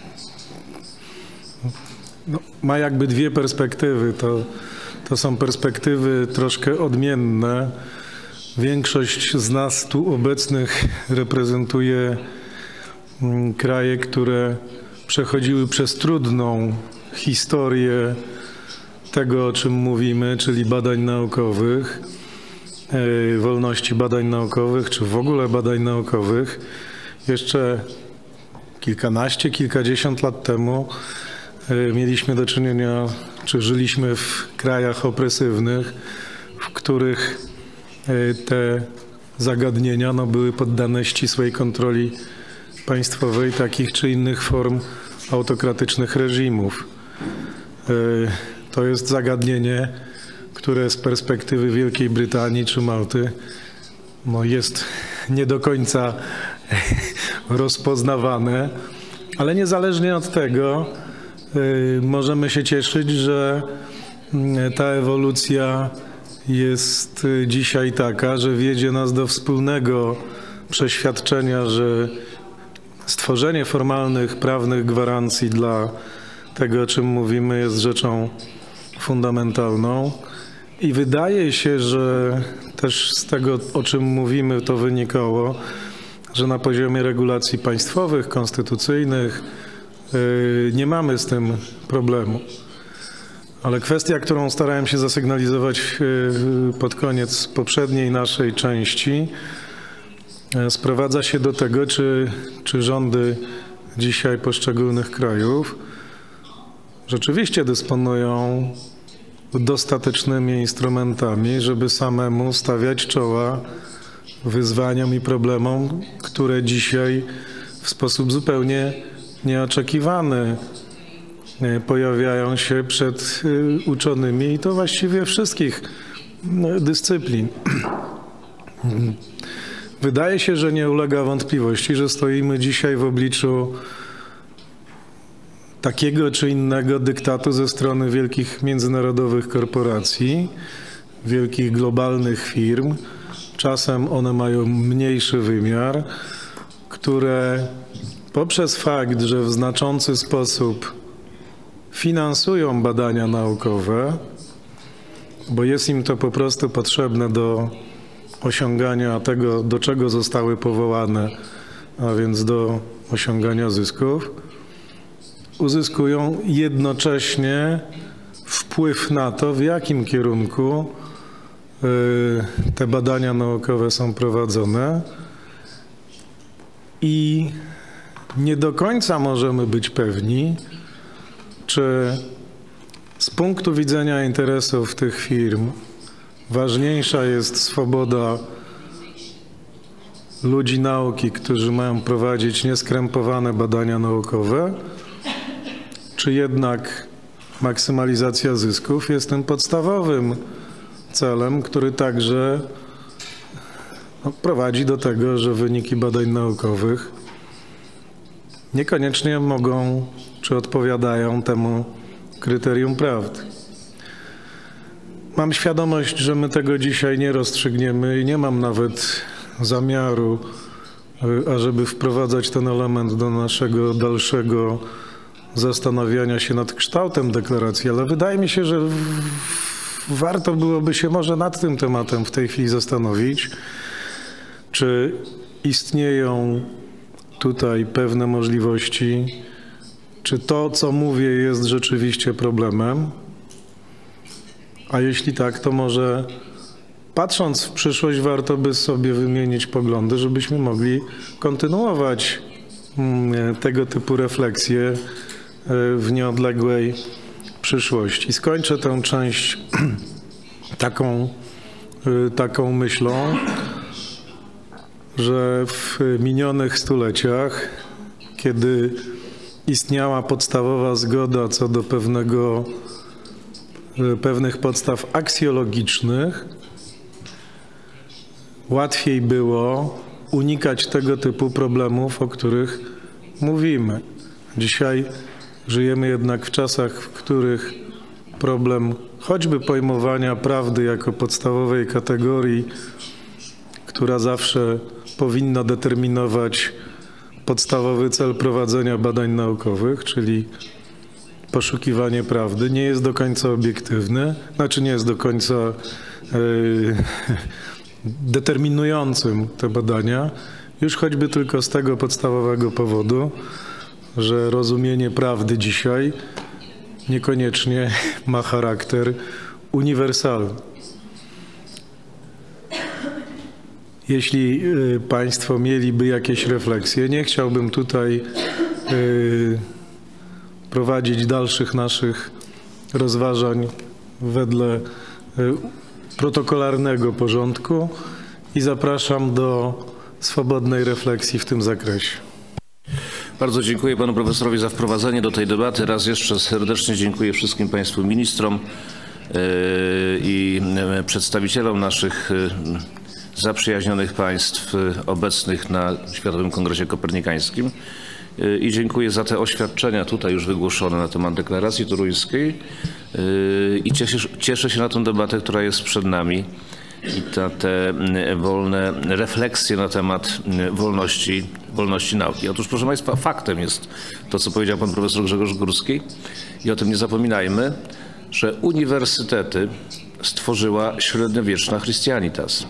A: ma jakby dwie perspektywy. To są perspektywy troszkę odmienne. Większość z nas tu obecnych reprezentuje kraje, które przechodziły przez trudną historię tego, o czym mówimy, czyli badań naukowych, wolności badań naukowych, czy w ogóle badań naukowych. Jeszcze kilkanaście, kilkadziesiąt lat temu mieliśmy do czynienia, czy żyliśmy w krajach opresywnych, w których te zagadnienia były poddane ścisłej kontroli państwowej takich czy innych form autokratycznych reżimów. To jest zagadnienie, które z perspektywy Wielkiej Brytanii czy Malty jest nie do końca rozpoznawane, ale niezależnie od tego możemy się cieszyć, że ta ewolucja jest dzisiaj taka, że wiedzie nas do wspólnego przeświadczenia, że stworzenie formalnych, prawnych gwarancji dla tego, o czym mówimy, jest rzeczą fundamentalną. I wydaje się, że też z tego, o czym mówimy, to wynikało, że na poziomie regulacji państwowych, konstytucyjnych nie mamy z tym problemu. Ale kwestia, którą starałem się zasygnalizować pod koniec poprzedniej naszej części, sprowadza się do tego, czy rządy dzisiaj poszczególnych krajów rzeczywiście dysponują dostatecznymi instrumentami, żeby samemu stawiać czoła wyzwaniom i problemom, które dzisiaj w sposób zupełnie nieoczekiwany pojawiają się przed uczonymi i to właściwie wszystkich dyscyplin. Wydaje się, że nie ulega wątpliwości, że stoimy dzisiaj w obliczu takiego czy innego dyktatu ze strony wielkich międzynarodowych korporacji, wielkich globalnych firm. Czasem one mają mniejszy wymiar, które poprzez fakt, że w znaczący sposób finansują badania naukowe, bo jest im to po prostu potrzebne do osiągania tego, do czego zostały powołane, a więc do osiągania zysków, uzyskują jednocześnie wpływ na to, w jakim kierunku te badania naukowe są prowadzone i nie do końca możemy być pewni, czy z punktu widzenia interesów tych firm ważniejsza jest swoboda ludzi nauki, którzy mają prowadzić nieskrępowane badania naukowe, czy jednak maksymalizacja zysków jest tym podstawowym celem, który także prowadzi do tego, że wyniki badań naukowych niekoniecznie mogą czy odpowiadają temu kryterium prawdy. Mam świadomość, że my tego dzisiaj nie rozstrzygniemy i nie mam nawet zamiaru, ażeby wprowadzać ten element do naszego dalszego zastanawiania się nad kształtem deklaracji, ale wydaje mi się, że warto byłoby się może nad tym tematem w tej chwili zastanowić, czy istnieją tutaj pewne możliwości, czy to, co mówię, jest rzeczywiście problemem, a jeśli tak, to może patrząc w przyszłość warto by sobie wymienić poglądy, żebyśmy mogli kontynuować tego typu refleksje w nieodległej przyszłości. Skończę tę część taką myślą, że w minionych stuleciach, kiedy istniała podstawowa zgoda co do pewnych podstaw aksjologicznych, łatwiej było unikać tego typu problemów, o których mówimy. Dzisiaj żyjemy jednak w czasach, w których problem choćby pojmowania prawdy jako podstawowej kategorii, która zawsze powinna determinować podstawowy cel prowadzenia badań naukowych, czyli poszukiwanie prawdy, nie jest do końca obiektywny, znaczy nie jest do końca determinującym te badania, już choćby tylko z tego podstawowego powodu, że rozumienie prawdy dzisiaj niekoniecznie ma charakter uniwersalny. Jeśli Państwo mieliby jakieś refleksje, nie chciałbym tutaj prowadzić dalszych naszych rozważań wedle protokolarnego porządku i zapraszam do swobodnej refleksji w tym zakresie.
B: Bardzo dziękuję panu profesorowi za wprowadzenie do tej debaty. Raz jeszcze serdecznie dziękuję wszystkim państwu ministrom i przedstawicielom naszych zaprzyjaźnionych państw obecnych na Światowym Kongresie Kopernikańskim i dziękuję za te oświadczenia tutaj już wygłoszone na temat deklaracji toruńskiej i cieszę się na tę debatę, która jest przed nami i te wolne refleksje na temat wolności nauki. Otóż, proszę Państwa, faktem jest to, co powiedział pan profesor Grzegorz Górski i o tym nie zapominajmy, że uniwersytety stworzyła średniowieczna Christianitas.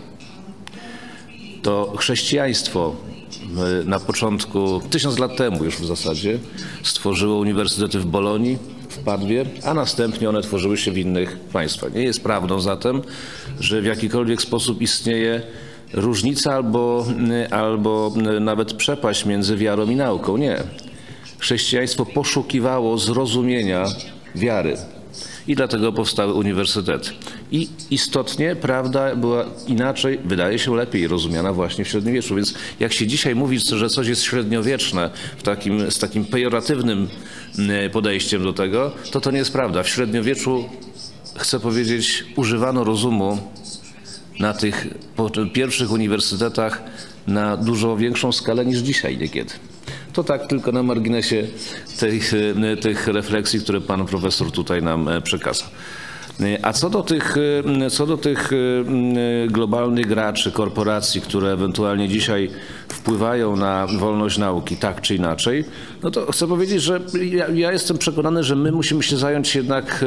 B: To chrześcijaństwo na początku, 1000 lat temu już w zasadzie, stworzyło uniwersytety w Bolonii, w Padwie, a następnie one tworzyły się w innych państwach. Nie jest prawdą zatem, że w jakikolwiek sposób istnieje różnica albo nawet przepaść między wiarą i nauką. Nie. Chrześcijaństwo poszukiwało zrozumienia wiary i dlatego powstały uniwersytety. I istotnie prawda była inaczej, wydaje się lepiej rozumiana właśnie w średniowieczu. Więc jak się dzisiaj mówi, że coś jest średniowieczne z takim pejoratywnym podejściem do tego, to nie jest prawda. W średniowieczu, chcę powiedzieć, używano rozumu na tych pierwszych uniwersytetach na dużo większą skalę niż dzisiaj niekiedy. To tak tylko na marginesie tych refleksji, które pan profesor tutaj nam przekazał. A co do tych globalnych graczy, korporacji, które ewentualnie dzisiaj wpływają na wolność nauki tak czy inaczej, no to chcę powiedzieć, że ja jestem przekonany, że my musimy się zająć jednak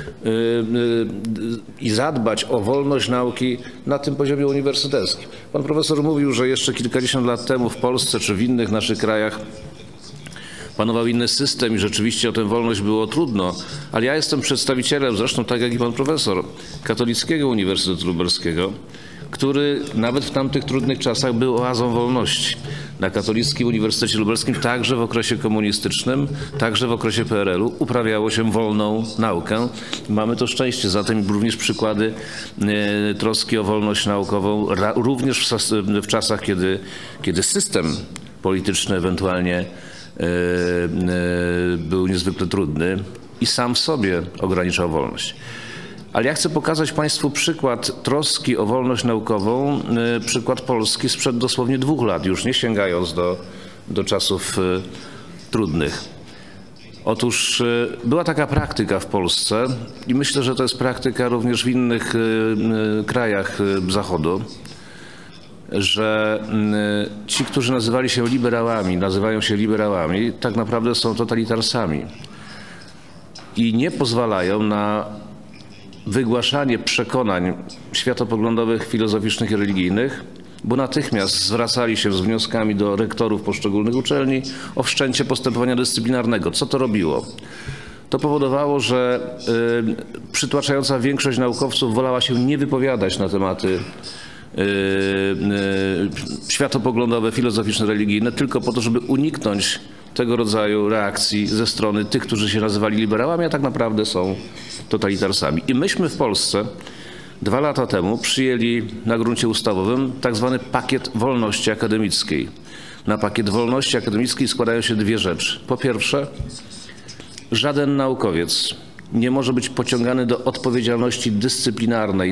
B: i zadbać o wolność nauki na tym poziomie uniwersyteckim. Pan profesor mówił, że jeszcze kilkadziesiąt lat temu w Polsce czy w innych naszych krajach panował inny system i rzeczywiście o tę wolność było trudno, ale ja jestem przedstawicielem, zresztą tak jak i pan profesor, Katolickiego Uniwersytetu Lubelskiego, który nawet w tamtych trudnych czasach był oazą wolności. Na Katolickim Uniwersytecie Lubelskim także w okresie komunistycznym, także w okresie PRL-u uprawiało się wolną naukę. Mamy to szczęście, zatem również przykłady troski o wolność naukową, również w czasach, kiedy system polityczny ewentualnie był niezwykle trudny i sam w sobie ograniczał wolność. Ale ja chcę pokazać Państwu przykład troski o wolność naukową, przykład Polski sprzed dosłownie 2 lat, już nie sięgając do czasów trudnych. Otóż była taka praktyka w Polsce i myślę, że to jest praktyka również w innych krajach Zachodu, że ci, którzy nazywają się liberałami, tak naprawdę są totalitarsami i nie pozwalają na wygłaszanie przekonań światopoglądowych, filozoficznych i religijnych, bo natychmiast zwracali się z wnioskami do rektorów poszczególnych uczelni o wszczęcie postępowania dyscyplinarnego. Co to robiło? To powodowało, że przytłaczająca większość naukowców wolała się nie wypowiadać na tematy światopoglądowe, filozoficzne, religijne, tylko po to, żeby uniknąć tego rodzaju reakcji ze strony tych, którzy się nazywali liberałami, a tak naprawdę są totalitarsami. I myśmy w Polsce 2 lata temu przyjęli na gruncie ustawowym tak zwany pakiet wolności akademickiej. Na pakiet wolności akademickiej składają się 2 rzeczy. Po pierwsze, żaden naukowiec nie może być pociągany do odpowiedzialności dyscyplinarnej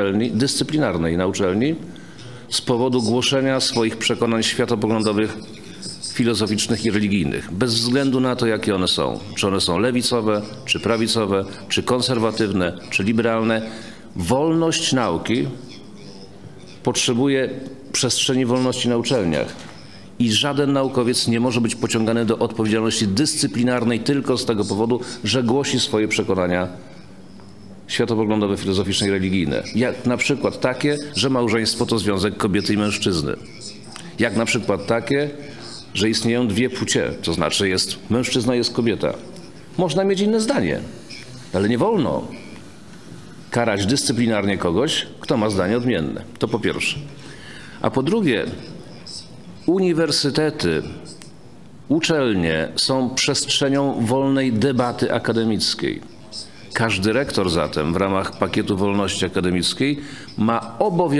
B: na uczelni z powodu głoszenia swoich przekonań światopoglądowych, filozoficznych i religijnych, bez względu na to, jakie one są. Czy one są lewicowe, czy prawicowe, czy konserwatywne, czy liberalne. Wolność nauki potrzebuje przestrzeni wolności na uczelniach i żaden naukowiec nie może być pociągany do odpowiedzialności dyscyplinarnej tylko z tego powodu, że głosi swoje przekonania światopoglądowe, filozoficzne i religijne. Jak na przykład takie, że małżeństwo to związek kobiety i mężczyzny. Jak na przykład takie, że istnieją 2 płcie, to znaczy jest mężczyzna, jest kobieta. Można mieć inne zdanie, ale nie wolno karać dyscyplinarnie kogoś, kto ma zdanie odmienne. To po pierwsze. A po drugie, uniwersytety, uczelnie są przestrzenią wolnej debaty akademickiej. Każdy rektor zatem w ramach pakietu wolności akademickiej ma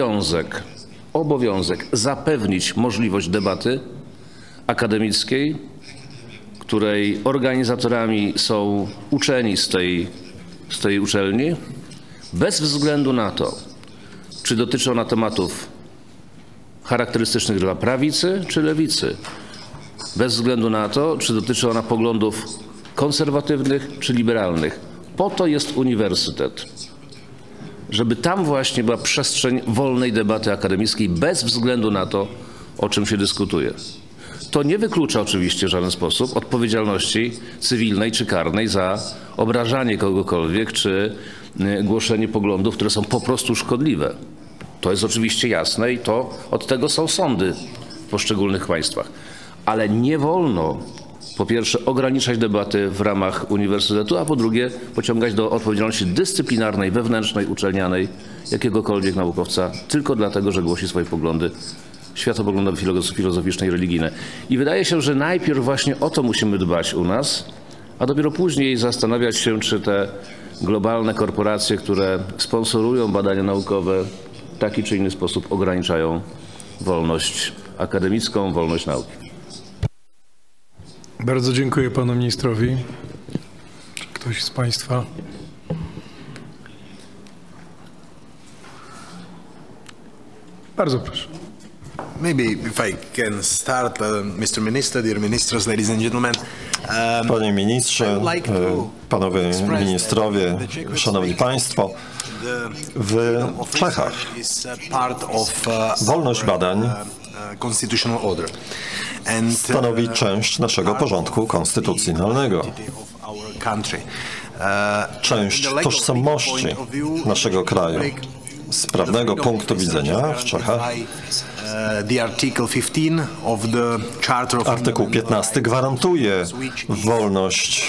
B: obowiązek zapewnić możliwość debaty akademickiej, której organizatorami są uczeni z tej uczelni, bez względu na to, czy dotyczy ona tematów charakterystycznych dla prawicy czy lewicy, bez względu na to, czy dotyczy ona poglądów konserwatywnych czy liberalnych. Po to jest uniwersytet, żeby tam właśnie była przestrzeń wolnej debaty akademickiej bez względu na to, o czym się dyskutuje. To nie wyklucza oczywiście w żaden sposób odpowiedzialności cywilnej czy karnej za obrażanie kogokolwiek czy głoszenie poglądów, które są po prostu szkodliwe. To jest oczywiście jasne i od tego są sądy w poszczególnych państwach. Ale nie wolno po pierwsze ograniczać debaty w ramach uniwersytetu, a po drugie pociągać do odpowiedzialności dyscyplinarnej, wewnętrznej, uczelnianej jakiegokolwiek naukowca tylko dlatego, że głosi swoje poglądy światopoglądowe, filozoficzne i religijne. I wydaje się, że najpierw właśnie o to musimy dbać u nas, a dopiero później zastanawiać się, czy te globalne korporacje, które sponsorują badania naukowe, w taki czy inny sposób ograniczają wolność akademicką, wolność nauki.
A: Bardzo dziękuję panu ministrowi. Czy ktoś z państwa? Bardzo proszę.
C: Maybe if I can start, Mr. Minister, dear ministers, ladies and gentlemen.
D: Panie ministrze, panowie ministrowie, szanowni państwo, w Czechach wolność badań stanowi część naszego porządku konstytucjonalnego, część tożsamości naszego kraju. Z prawnego punktu widzenia w Czechach artykuł 15 gwarantuje wolność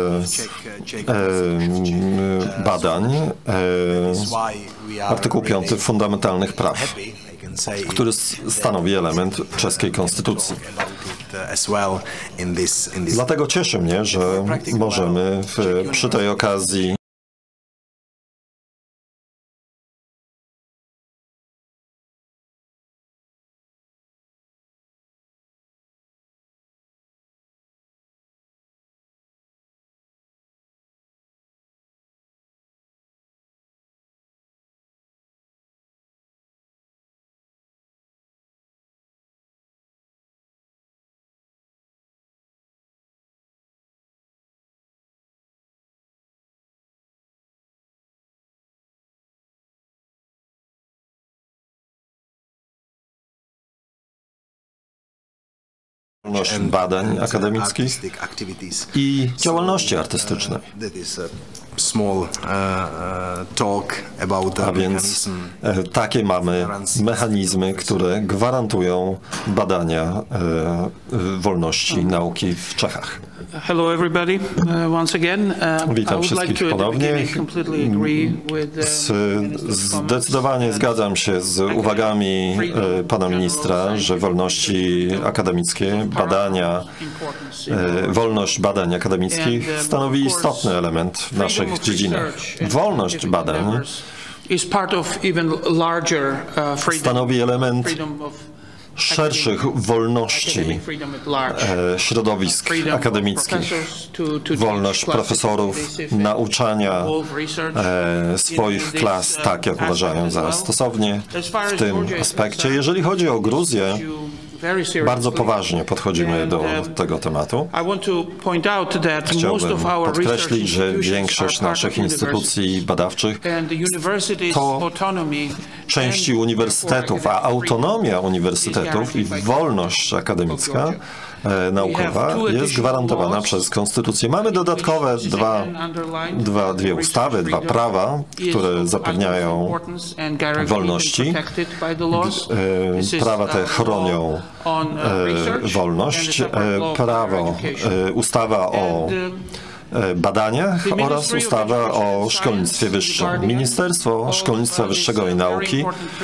D: badań, artykuł 5 fundamentalnych praw, który stanowi element czeskiej konstytucji. Dlatego cieszy mnie, że możemy przy tej okazji wolność badań akademickich i działalności artystycznej. A więc takie mamy mechanizmy, które gwarantują badania wolności nauki w Czechach.
L: Hello everybody, once again.
D: Witam wszystkich ponownie. Zdecydowanie zgadzam się z uwagami pana ministra, że wolności akademickie, badania, wolność badań akademickich stanowi istotny element w naszych dziedzinach. Wolność badań stanowi element szerszych wolności środowisk akademickich. Wolność profesorów nauczania swoich klas tak, jak uważają za stosownie w tym aspekcie. Jeżeli chodzi o Gruzję, bardzo poważnie podchodzimy do tego tematu. Chciałbym podkreślić, że większość naszych instytucji badawczych to części uniwersytetów, a autonomia uniwersytetów i wolność akademicka naukowa jest gwarantowana przez konstytucję. Mamy dodatkowe dwie ustawy, dwa prawa, które zapewniają wolności. Prawa te chronią wolność. Ustawa o badaniach oraz ustawa o szkolnictwie wyższym. Ministerstwo Szkolnictwa Wyższego i Nauki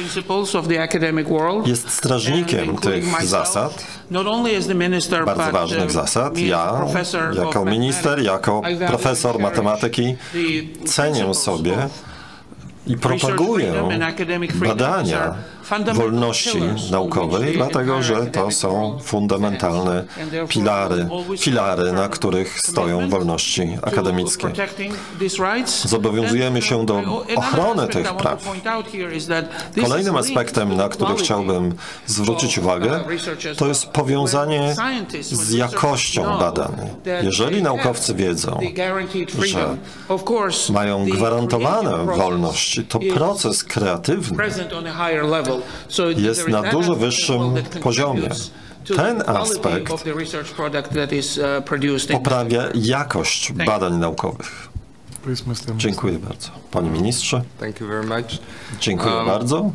D: jest strażnikiem tych zasad, bardzo ważnych zasad. Ja, jako minister, jako profesor matematyki, cenię sobie i propaguję badania wolności naukowej, dlatego że to są fundamentalne filary, na których stoją wolności akademickie. Zobowiązujemy się do ochrony tych praw. Kolejnym aspektem, na który chciałbym zwrócić uwagę, to jest powiązanie z jakością badań. Jeżeli naukowcy wiedzą, że mają gwarantowaną wolność, to proces kreatywny jest na dużo wyższym poziomie. Ten aspekt poprawia jakość badań naukowych. Dziękuję bardzo. Panie ministrze. Dziękuję bardzo.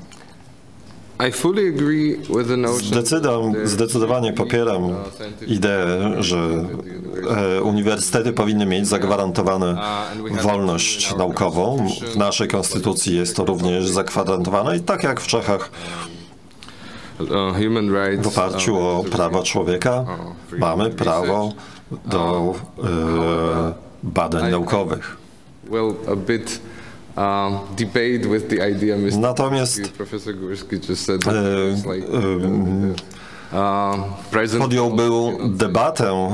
D: Zdecydowanie popieram ideę, że uniwersytety powinny mieć zagwarantowaną wolność naukową. W naszej konstytucji jest to również zagwarantowane i tak jak w Czechach w oparciu o prawa człowieka mamy prawo do badań naukowych. Natomiast podjąłbym debatę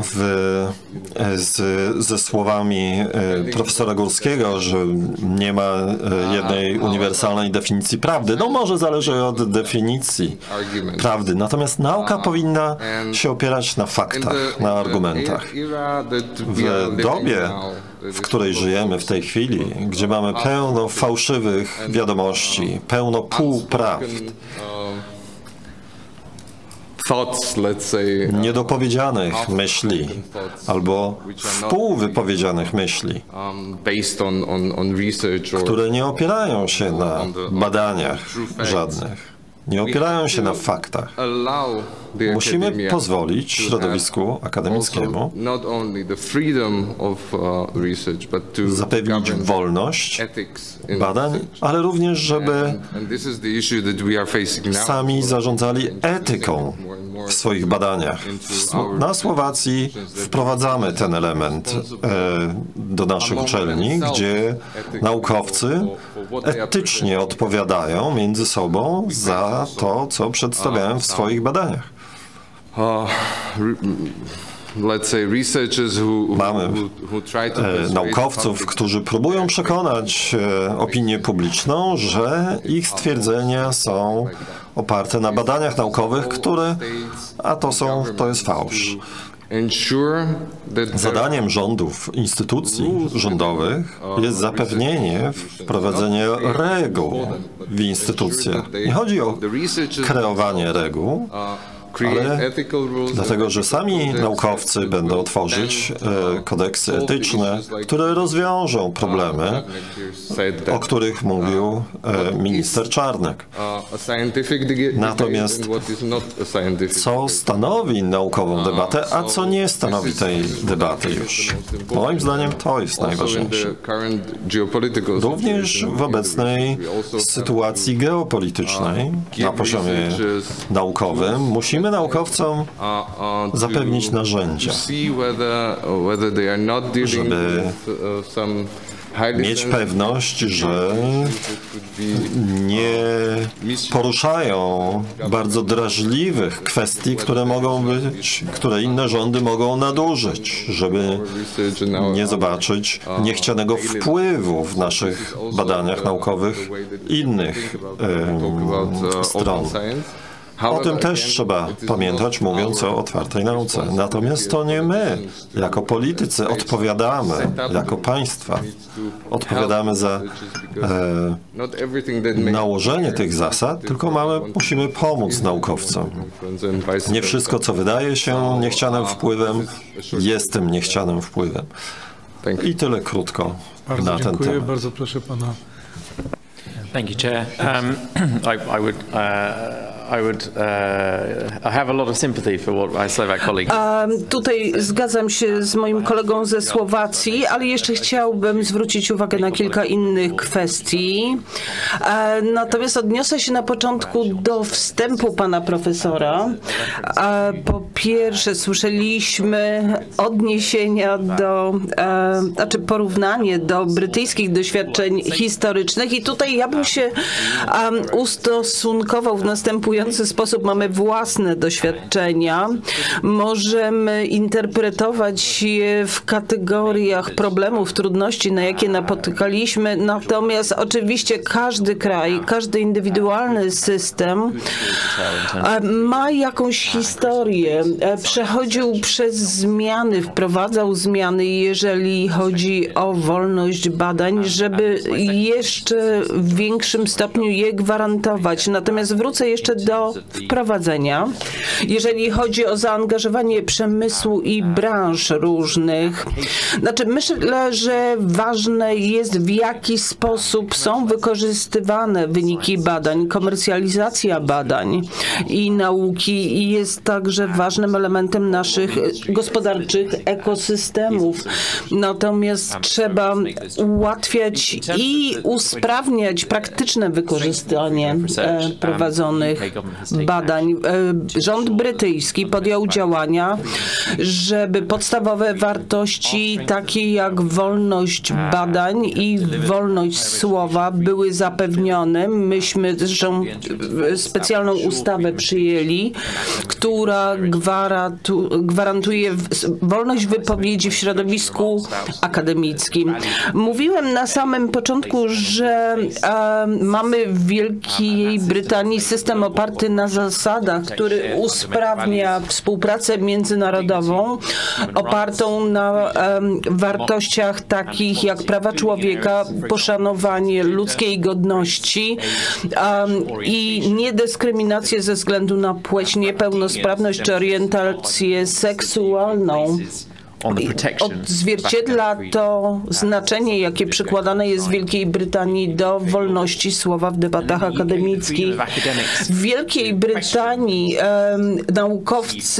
D: ze słowami profesora Górskiego, że nie ma jednej uniwersalnej definicji prawdy. No może zależy od definicji prawdy. Natomiast nauka powinna się opierać na faktach, na argumentach. W dobie, w której żyjemy w tej chwili, gdzie mamy pełno fałszywych wiadomości, pełno półprawd, niedopowiedzianych myśli albo wpółwypowiedzianych myśli, które nie opierają się na badaniach żadnych, nie opierają się na faktach. Musimy pozwolić środowisku akademickiemu zapewnić wolność badań, ale również, żeby sami zarządzali etyką w swoich badaniach. Na Słowacji wprowadzamy ten element do naszych uczelni, gdzie naukowcy etycznie odpowiadają między sobą za to, co przedstawiają w swoich badaniach. Mamy naukowców, którzy próbują przekonać opinię publiczną, że ich stwierdzenia są oparte na badaniach naukowych, to jest fałsz. Zadaniem rządów, instytucji rządowych jest zapewnienie wprowadzenia reguł w instytucjach. Nie chodzi o kreowanie reguł, ale dlatego, że sami naukowcy będą tworzyć kodeksy etyczne, które rozwiążą problemy, o których mówił minister Czarnek. Natomiast co stanowi naukową debatę, a co nie stanowi tej debaty już? Moim zdaniem to jest najważniejsze. Również w obecnej sytuacji geopolitycznej na poziomie naukowym musimy naukowcom zapewnić narzędzia, żeby mieć pewność, że nie poruszają bardzo drażliwych kwestii, które inne rządy mogą nadużyć, żeby nie zobaczyć niechcianego wpływu w naszych badaniach naukowych innych stron. O tym też trzeba pamiętać, mówiąc o otwartej nauce. Natomiast to nie my, jako politycy, odpowiadamy, jako państwa, odpowiadamy za nałożenie tych zasad, tylko musimy pomóc naukowcom. Nie wszystko, co wydaje się niechcianym wpływem, jest tym niechcianym wpływem. I tyle krótko na ten temat.
A: Bardzo proszę pana.
K: Thank you, Chair. I have a lot of sympathy for what my Slovak colleague.
E: Tutaj zgadzam się z moim kolegą ze Słowacji, ale jeszcze chciałbym zwrócić uwagę na kilka innych kwestii. Natomiast odniosę się na początku do wstępu pana profesora. Po pierwsze, słyszeliśmy odniesienia znaczy porównanie do brytyjskich doświadczeń historycznych i tutaj ja bym się ustosunkował w następujący sposób. Mamy własne doświadczenia, możemy interpretować je w kategoriach problemów, trudności, na jakie napotykaliśmy, natomiast oczywiście każdy kraj, każdy indywidualny system ma jakąś historię, przechodził przez zmiany, wprowadzał zmiany, jeżeli chodzi o wolność badań, żeby jeszcze w większym stopniu je gwarantować. Natomiast wrócę jeszcze do wprowadzenia. Jeżeli chodzi o zaangażowanie przemysłu i branż różnych, znaczy myślę, że ważne jest, w jaki sposób są wykorzystywane wyniki badań. Komercjalizacja badań i nauki jest także ważnym elementem naszych gospodarczych ekosystemów. Natomiast trzeba ułatwiać i usprawniać praktyczne wykorzystanie prowadzonych badań. Rząd brytyjski podjął działania, żeby podstawowe wartości takie jak wolność badań i wolność słowa były zapewnione. Myśmy zresztą specjalną ustawę przyjęli, która gwarantuje wolność wypowiedzi w środowisku akademickim. Mówiłem na samym początku, że mamy w Wielkiej Brytanii system oparty na zasadach, który usprawnia współpracę międzynarodową, opartą na wartościach takich jak prawa człowieka, poszanowanie ludzkiej godności i niedyskryminację ze względu na płeć, niepełnosprawność czy orientację seksualną. Odzwierciedla to znaczenie, jakie przykładane jest w Wielkiej Brytanii do wolności słowa w debatach akademickich. W Wielkiej Brytanii naukowcy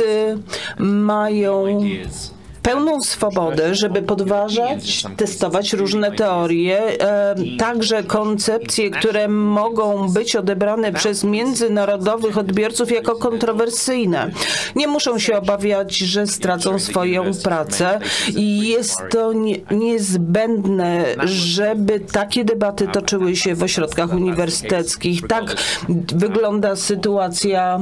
E: mają pełną swobodę, żeby podważać, testować różne teorie, także koncepcje, które mogą być odebrane przez międzynarodowych odbiorców jako kontrowersyjne. Nie muszą się obawiać, że stracą swoją pracę i jest to niezbędne, żeby takie debaty toczyły się w ośrodkach uniwersyteckich. Tak wygląda sytuacja.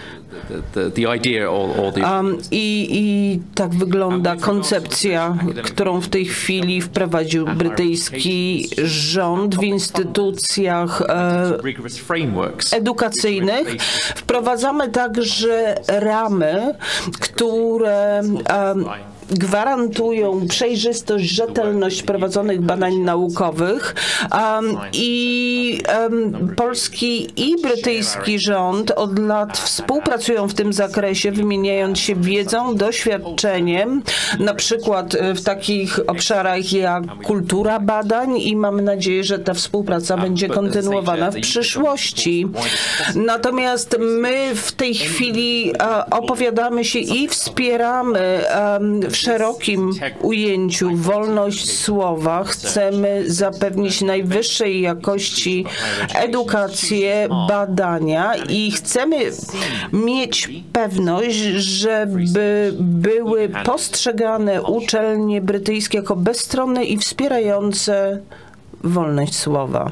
E: I tak wygląda koncepcja, którą w tej chwili wprowadził brytyjski rząd w instytucjach edukacyjnych. Wprowadzamy także ramy, które gwarantują przejrzystość, rzetelność prowadzonych badań naukowych i polski i brytyjski rząd od lat współpracują w tym zakresie, wymieniając się wiedzą, doświadczeniem, na przykład w takich obszarach jak kultura badań i mamy nadzieję, że ta współpraca będzie kontynuowana w przyszłości. Natomiast my w tej chwili opowiadamy się i wspieramy w szerokim ujęciu wolność słowa. Chcemy zapewnić najwyższej jakości edukację, badania i chcemy mieć pewność, żeby były postrzegane uczelnie brytyjskie jako bezstronne i wspierające wolność słowa.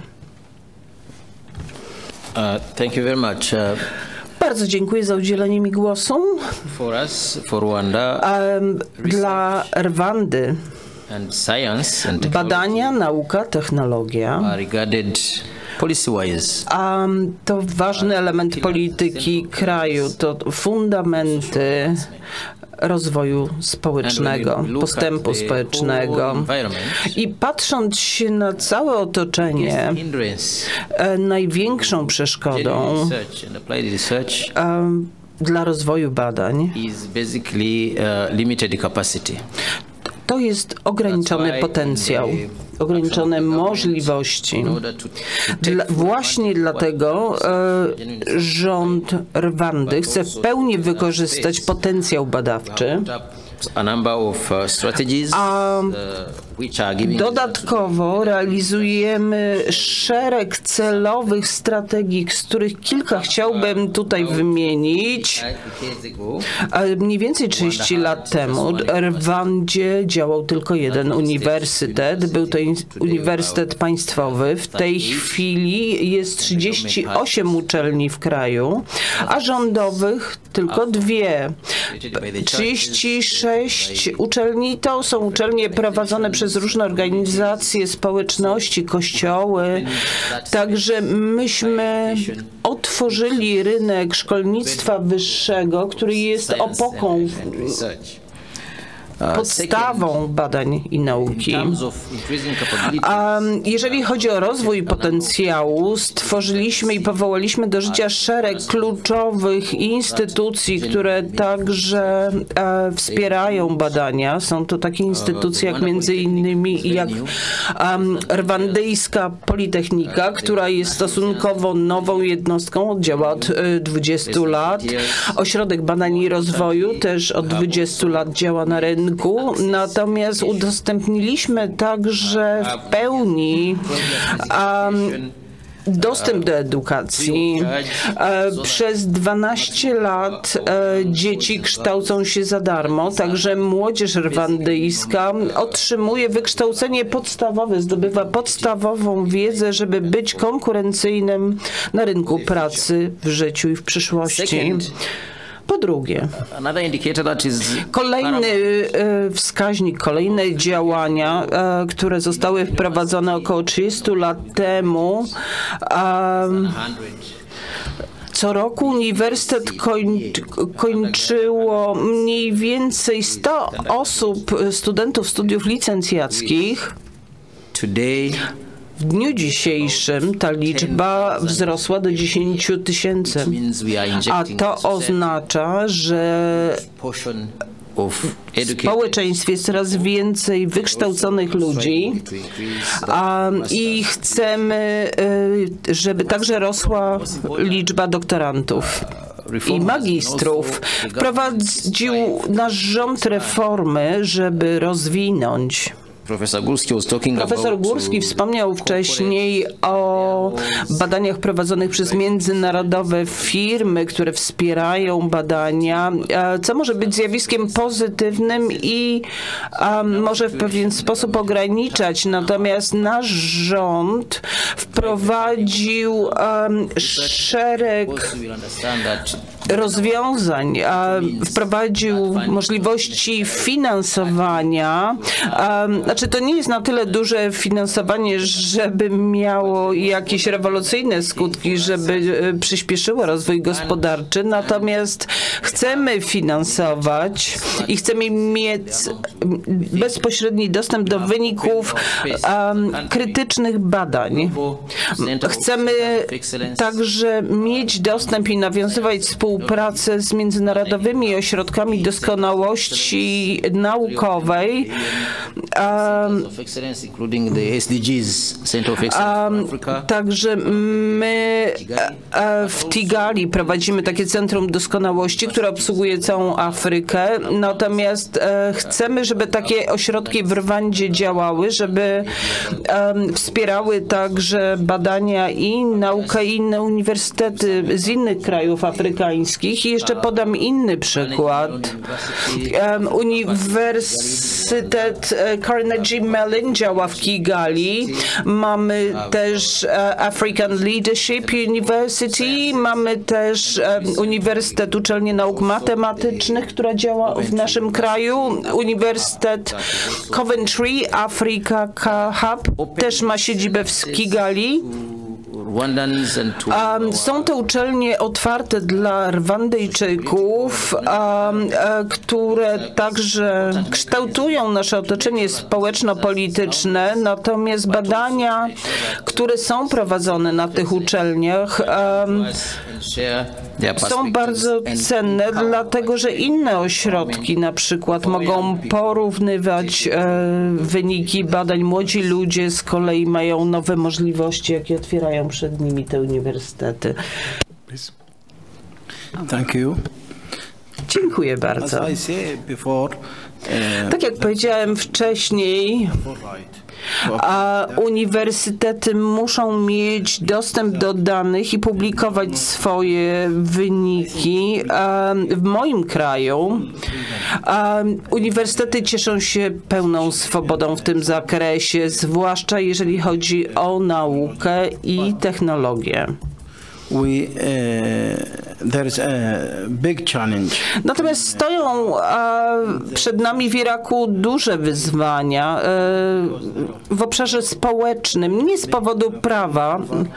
H: Thank you very much.
E: Bardzo dziękuję za udzielenie mi głosu.
H: For us, for Rwanda,
E: dla Rwandy
H: and science and
E: badania, nauka, technologia
H: are regarded policy-wise.
E: To ważny element polityki kraju, to fundamenty rozwoju społecznego, postępu społecznego. I patrząc się na całe otoczenie, największą przeszkodą dla rozwoju badań to jest ograniczony potencjał, ograniczone możliwości. Właśnie dlatego rząd Rwandy chce w pełni wykorzystać potencjał badawczy. Dodatkowo realizujemy szereg celowych strategii, z których kilka chciałbym tutaj wymienić. Mniej więcej 30 lat temu w Rwandzie działał tylko jeden uniwersytet. Był to uniwersytet państwowy. W tej chwili jest 38 uczelni w kraju, a rządowych tylko 2. 36 uczelni to są uczelnie prowadzone przez różne organizacje, społeczności, kościoły. Także myśmy otworzyli rynek szkolnictwa wyższego, który jest opoką, podstawą badań i nauki. Jeżeli chodzi o rozwój potencjału, stworzyliśmy i powołaliśmy do życia szereg kluczowych instytucji, które także wspierają badania. Są to takie instytucje jak między innymi jak Rwandyjska Politechnika, która jest stosunkowo nową jednostką, działa od 20 lat. Ośrodek Badań i Rozwoju też od 20 lat działa na rynku. Natomiast udostępniliśmy także w pełni dostęp do edukacji. Przez 12 lat dzieci kształcą się za darmo, także młodzież rwandyjska otrzymuje wykształcenie podstawowe, zdobywa podstawową wiedzę, żeby być konkurencyjnym na rynku pracy w życiu i w przyszłości. Po drugie, kolejny wskaźnik, kolejne działania, które zostały wprowadzone około 30 lat temu. Co roku uniwersytet kończyło mniej więcej 100 osób, studentów studiów licencjackich. W dniu dzisiejszym ta liczba wzrosła do 10 000, a to oznacza, że w społeczeństwie jest coraz więcej wykształconych ludzi i chcemy, żeby także rosła liczba doktorantów i magistrów. Wprowadził nasz rząd reformy, żeby rozwinąć. Profesor Górski wspomniał wcześniej o badaniach prowadzonych przez międzynarodowe firmy, które wspierają badania, co może być zjawiskiem pozytywnym i może w pewien sposób ograniczać. Natomiast nasz rząd wprowadził szereg rozwiązań, wprowadził możliwości finansowania. Znaczy, to nie jest na tyle duże finansowanie, żeby miało jakieś rewolucyjne skutki, żeby przyspieszyło rozwój gospodarczy, natomiast chcemy finansować i chcemy mieć bezpośredni dostęp do wyników krytycznych badań. Chcemy także mieć dostęp i nawiązywać współpracę z międzynarodowymi ośrodkami doskonałości naukowej, także my w Kigali prowadzimy takie centrum doskonałości, które obsługuje całą Afrykę, natomiast chcemy, żeby takie ośrodki w Rwandzie działały, żeby wspierały także badania i naukę i inne uniwersytety z innych krajów afrykańskich. I jeszcze podam inny przykład. Uniwersytet Carnegie Mellon działa w Kigali. Mamy też African Leadership University. Mamy też Uniwersytet Uczelni Nauk Matematycznych, która działa w naszym kraju. Uniwersytet Coventry Africa Hub też ma siedzibę w Kigali. Są to uczelnie otwarte dla Rwandyjczyków, które także kształtują nasze otoczenie społeczno-polityczne, natomiast badania, które są prowadzone na tych uczelniach, są bardzo cenne, dlatego że inne ośrodki na przykład mogą porównywać wyniki badań. Młodzi ludzie z kolei mają nowe możliwości, jakie otwierają przed nimi te uniwersytety.
F: Thank you.
E: Dziękuję bardzo. Tak jak powiedziałem wcześniej, uniwersytety muszą mieć dostęp do danych i publikować swoje wyniki. W moim kraju uniwersytety cieszą się pełną swobodą w tym zakresie, zwłaszcza jeżeli chodzi o naukę i technologię.
F: There is a big challenge.
E: Natomiast stoją przed nami w Iraku duże wyzwania w obszarze społecznym, nie z powodu prawa.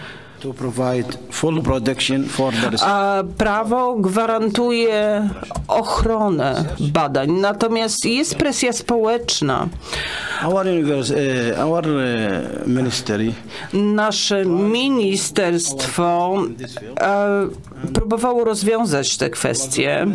E: Prawo gwarantuje ochronę badań, natomiast jest presja społeczna. Nasze ministerstwo próbowało rozwiązać te kwestie.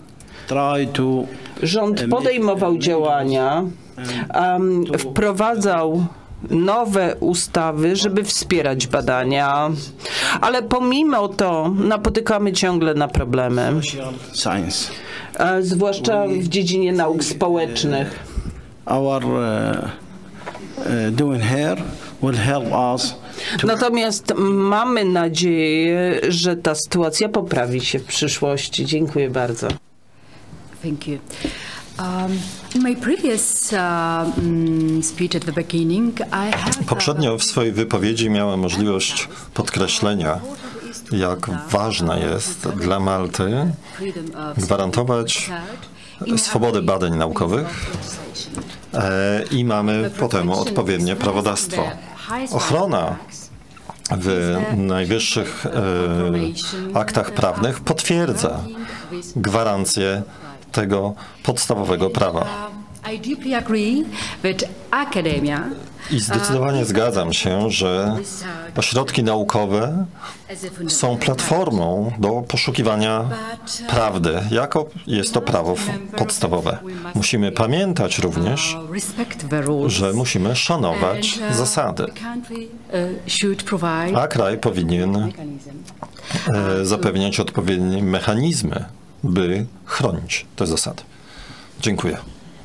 E: Rząd podejmował działania, wprowadzał nowe ustawy, żeby wspierać badania, ale pomimo to napotykamy ciągle na problemy, zwłaszcza w dziedzinie nauk społecznych. Natomiast mamy nadzieję, że ta sytuacja poprawi się w przyszłości. Dziękuję bardzo.
G: Thank you. In my previous speech at the beginning,
D: Poprzednio w swojej wypowiedzi miałem możliwość podkreślenia, jak ważne jest dla Malty gwarantować swobodę badań naukowych i mamy potem odpowiednie prawodawstwo. Ochrona w najwyższych aktach prawnych potwierdza gwarancję tego podstawowego prawa. I zdecydowanie zgadzam się, że ośrodki naukowe są platformą do poszukiwania prawdy, jako jest to prawo podstawowe. Musimy pamiętać również, że musimy szanować zasady, a kraj powinien zapewniać odpowiednie mechanizmy, by chronić te zasady. Dziękuję.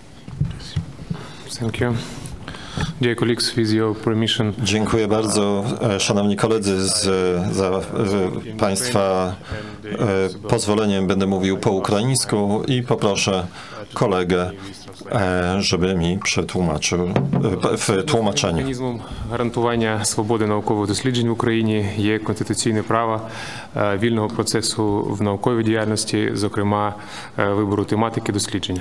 J: Thank you. Dear colleagues, with your permission.
D: Dziękuję bardzo, szanowni koledzy, za Państwa pozwoleniem będę mówił po ukraińsku i poproszę kolegę, żeby mi przetłumaczył w tłumaczeniu.
J: Механізмом гарантування свободи наукових досліджень в Україні є конституційне право вільного процесу в науковій діяльності, зокрема вибору тематики дослідження.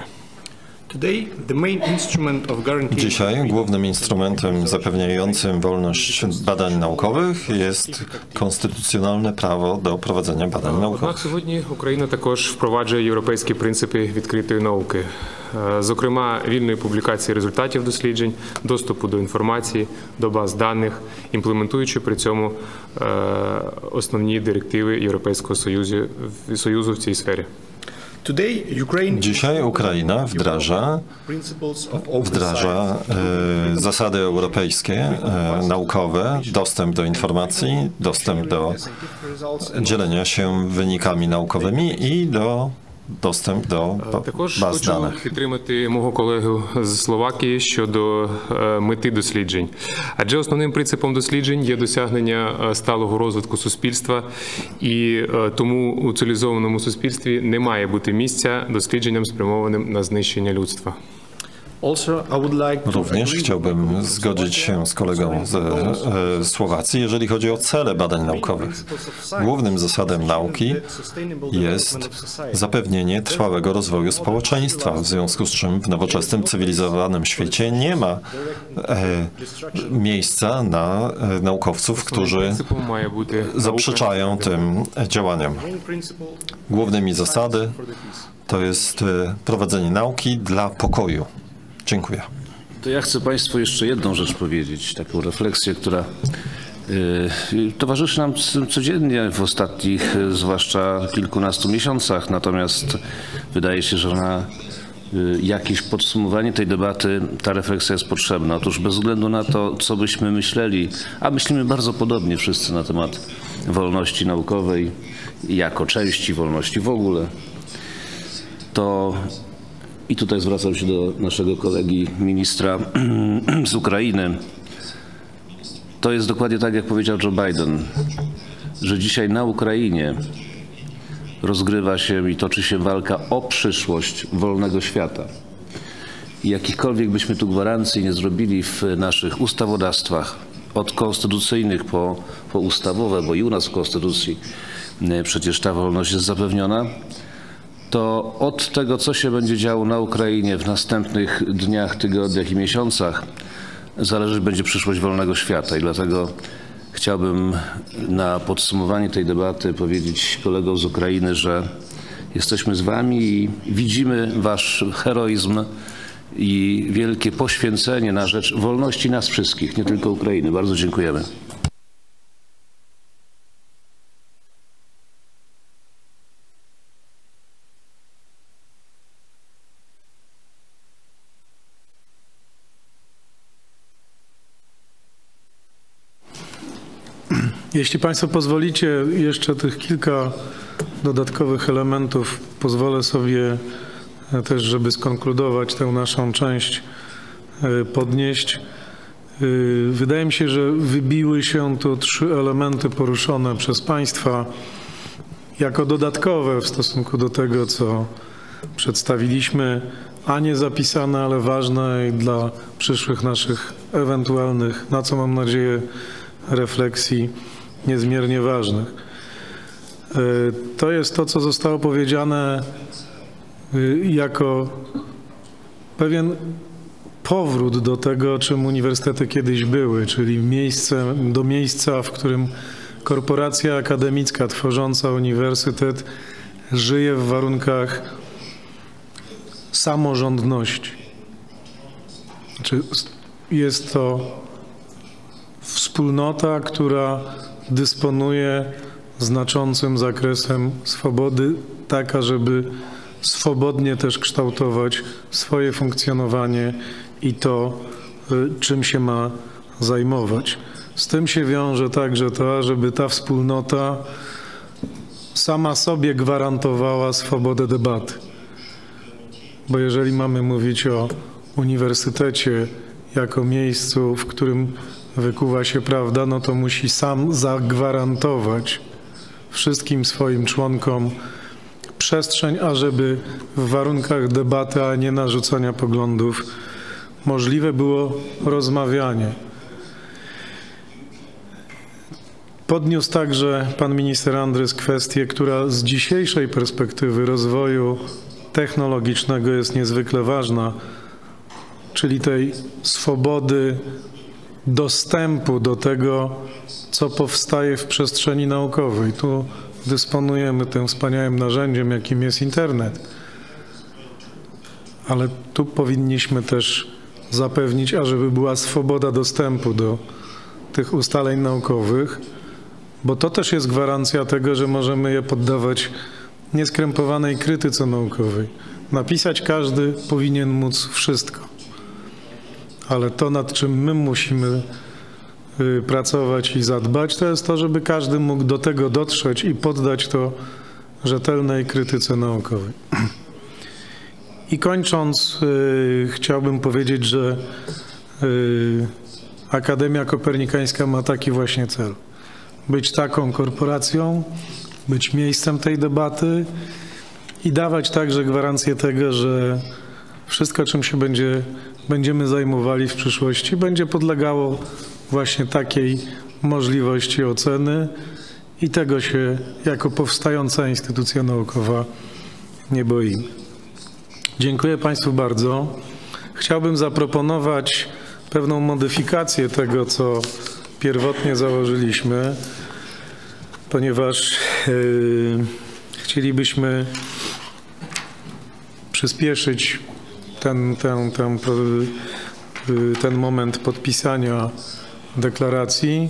D: Dzisiaj głównym instrumentem zapewniającym wolność badań naukowych jest konstytucjonalne prawo do prowadzenia badań naukowych.
J: Однак сьогодні Україна також впроваджує європейські принципи відкритої науки, зокрема вільної публікації результатів досліджень, доступу до інформації, до баз даних, імплементуючи при цьому основні директиви Європейського Союзу в цій сфері.
D: Dzisiaj Ukraina wdraża zasady europejskie, naukowe, dostęp do informacji, dostęp do dzielenia się wynikami naukowymi i dostęp do baz danych.
J: Хочу підтримати мого колегу з Словакії щодо мети досліджень. Адже основним принципом досліджень є досягнення сталого розвитку суспільства, і тому у цивілізованому суспільстві не має бути місця дослідженням, спрямованим на знищення людства.
D: Również chciałbym zgodzić się z kolegą ze Słowacji, jeżeli chodzi o cele badań naukowych. Głównym zasadem nauki jest zapewnienie trwałego rozwoju społeczeństwa, w związku z czym w nowoczesnym, cywilizowanym świecie nie ma miejsca na naukowców, którzy zaprzeczają tym działaniom. Głównymi zasady to jest prowadzenie nauki dla pokoju. Dziękuję.
B: To ja chcę Państwu jeszcze jedną rzecz powiedzieć, taką refleksję, która towarzyszy nam codziennie w ostatnich, zwłaszcza kilkunastu miesiącach, natomiast wydaje się, że na jakieś podsumowanie tej debaty ta refleksja jest potrzebna. Otóż bez względu na to, co byśmy myśleli, a myślimy bardzo podobnie wszyscy na temat wolności naukowej jako części wolności w ogóle, to i tutaj zwracam się do naszego kolegi ministra z Ukrainy. To jest dokładnie tak, jak powiedział Joe Biden, że dzisiaj na Ukrainie rozgrywa się i toczy się walka o przyszłość wolnego świata. I jakichkolwiek byśmy tu gwarancji nie zrobili w naszych ustawodawstwach, od konstytucyjnych po ustawowe, bo i u nas w konstytucji przecież ta wolność jest zapewniona, to od tego, co się będzie działo na Ukrainie w następnych dniach, tygodniach i miesiącach, zależeć będzie przyszłość wolnego świata. I dlatego chciałbym na podsumowanie tej debaty powiedzieć kolegom z Ukrainy, że jesteśmy z Wami i widzimy Wasz heroizm i wielkie poświęcenie na rzecz wolności nas wszystkich, nie tylko Ukrainy. Bardzo dziękujemy.
A: Jeśli Państwo pozwolicie, jeszcze tych kilka dodatkowych elementów pozwolę sobie też, żeby skonkludować tę naszą część, podnieść. Wydaje mi się, że wybiły się tu 3 elementy poruszone przez Państwa jako dodatkowe w stosunku do tego, co przedstawiliśmy, a nie zapisane, ale ważne i dla przyszłych naszych ewentualnych, na co mam nadzieję, refleksji niezmiernie ważnych. To jest to, co zostało powiedziane jako pewien powrót do tego, czym uniwersytety kiedyś były, czyli do miejsca, w którym korporacja akademicka tworząca uniwersytet żyje w warunkach samorządności. Znaczy, jest to wspólnota, która dysponuje znaczącym zakresem swobody, taka, żeby swobodnie też kształtować swoje funkcjonowanie i to, czym się ma zajmować. Z tym się wiąże także to, żeby ta wspólnota sama sobie gwarantowała swobodę debaty. Bo jeżeli mamy mówić o uniwersytecie jako miejscu, w którym wykuwa się prawda, no to musi sam zagwarantować wszystkim swoim członkom przestrzeń, ażeby w warunkach debaty, a nie narzucania poglądów, możliwe było rozmawianie. Podniósł także pan minister Andrys kwestię, która z dzisiejszej perspektywy rozwoju technologicznego jest niezwykle ważna, czyli tej swobody dostępu do tego, co powstaje w przestrzeni naukowej. Tu dysponujemy tym wspaniałym narzędziem, jakim jest internet. Ale tu powinniśmy też zapewnić, ażeby była swoboda dostępu do tych ustaleń naukowych, bo to też jest gwarancja tego, że możemy je poddawać nieskrępowanej krytyce naukowej. Napisać każdy powinien móc wszystko. Ale to, nad czym my musimy pracować i zadbać, to jest to, żeby każdy mógł do tego dotrzeć i poddać to rzetelnej krytyce naukowej. I kończąc, chciałbym powiedzieć, że Akademia Kopernikańska ma taki właśnie cel. Być taką korporacją, być miejscem tej debaty i dawać także gwarancję tego, że wszystko, czym się będziemy zajmowali w przyszłości, będzie podlegało właśnie takiej możliwości oceny i tego się jako powstająca instytucja naukowa nie boimy. Dziękuję Państwu bardzo. Chciałbym zaproponować pewną modyfikację tego, co pierwotnie założyliśmy, ponieważ chcielibyśmy przyspieszyć ten moment podpisania deklaracji,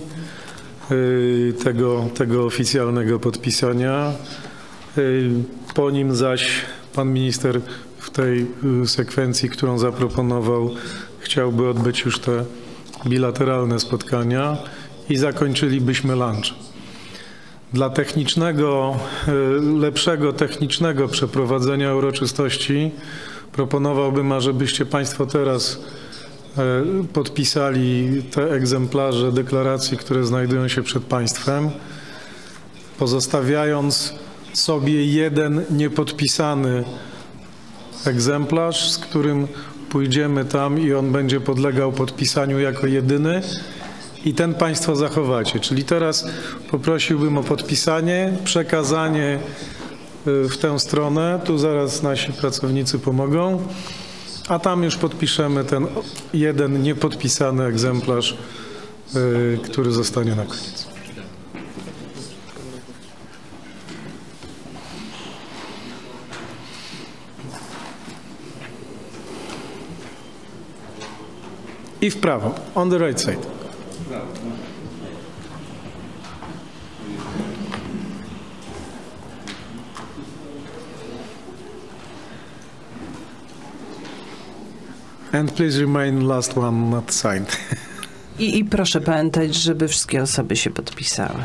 A: tego oficjalnego podpisania. Po nim zaś pan minister w tej sekwencji, którą zaproponował, chciałby odbyć już te bilateralne spotkania i zakończylibyśmy lunch. Dla lepszego technicznego przeprowadzenia uroczystości proponowałbym, ażebyście Państwo teraz podpisali te egzemplarze deklaracji, które znajdują się przed Państwem, pozostawiając sobie jeden niepodpisany egzemplarz, z którym pójdziemy tam i on będzie podlegał podpisaniu jako jedyny i ten Państwo zachowacie. Czyli teraz poprosiłbym o podpisanie, przekazanie w tę stronę. Tu zaraz nasi pracownicy pomogą, a tam już podpiszemy ten jeden niepodpisany egzemplarz, który zostanie na koniec. I w prawo, on the right side. And please remain last one not signed.
E: I proszę pamiętać, żeby wszystkie osoby się podpisały.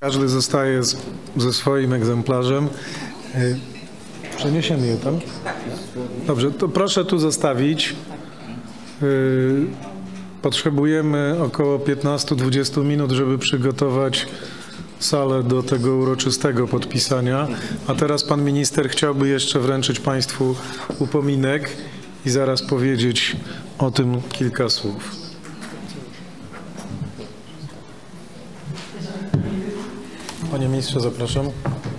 A: Każdy zostaje ze swoim egzemplarzem. Przeniesiemy je tam? Dobrze, to proszę tu zostawić. Potrzebujemy około 15-20 minut, żeby przygotować salę do tego uroczystego podpisania. A teraz pan minister chciałby jeszcze wręczyć państwu upominek i zaraz powiedzieć o tym kilka słów. Panie ministrze, zapraszam.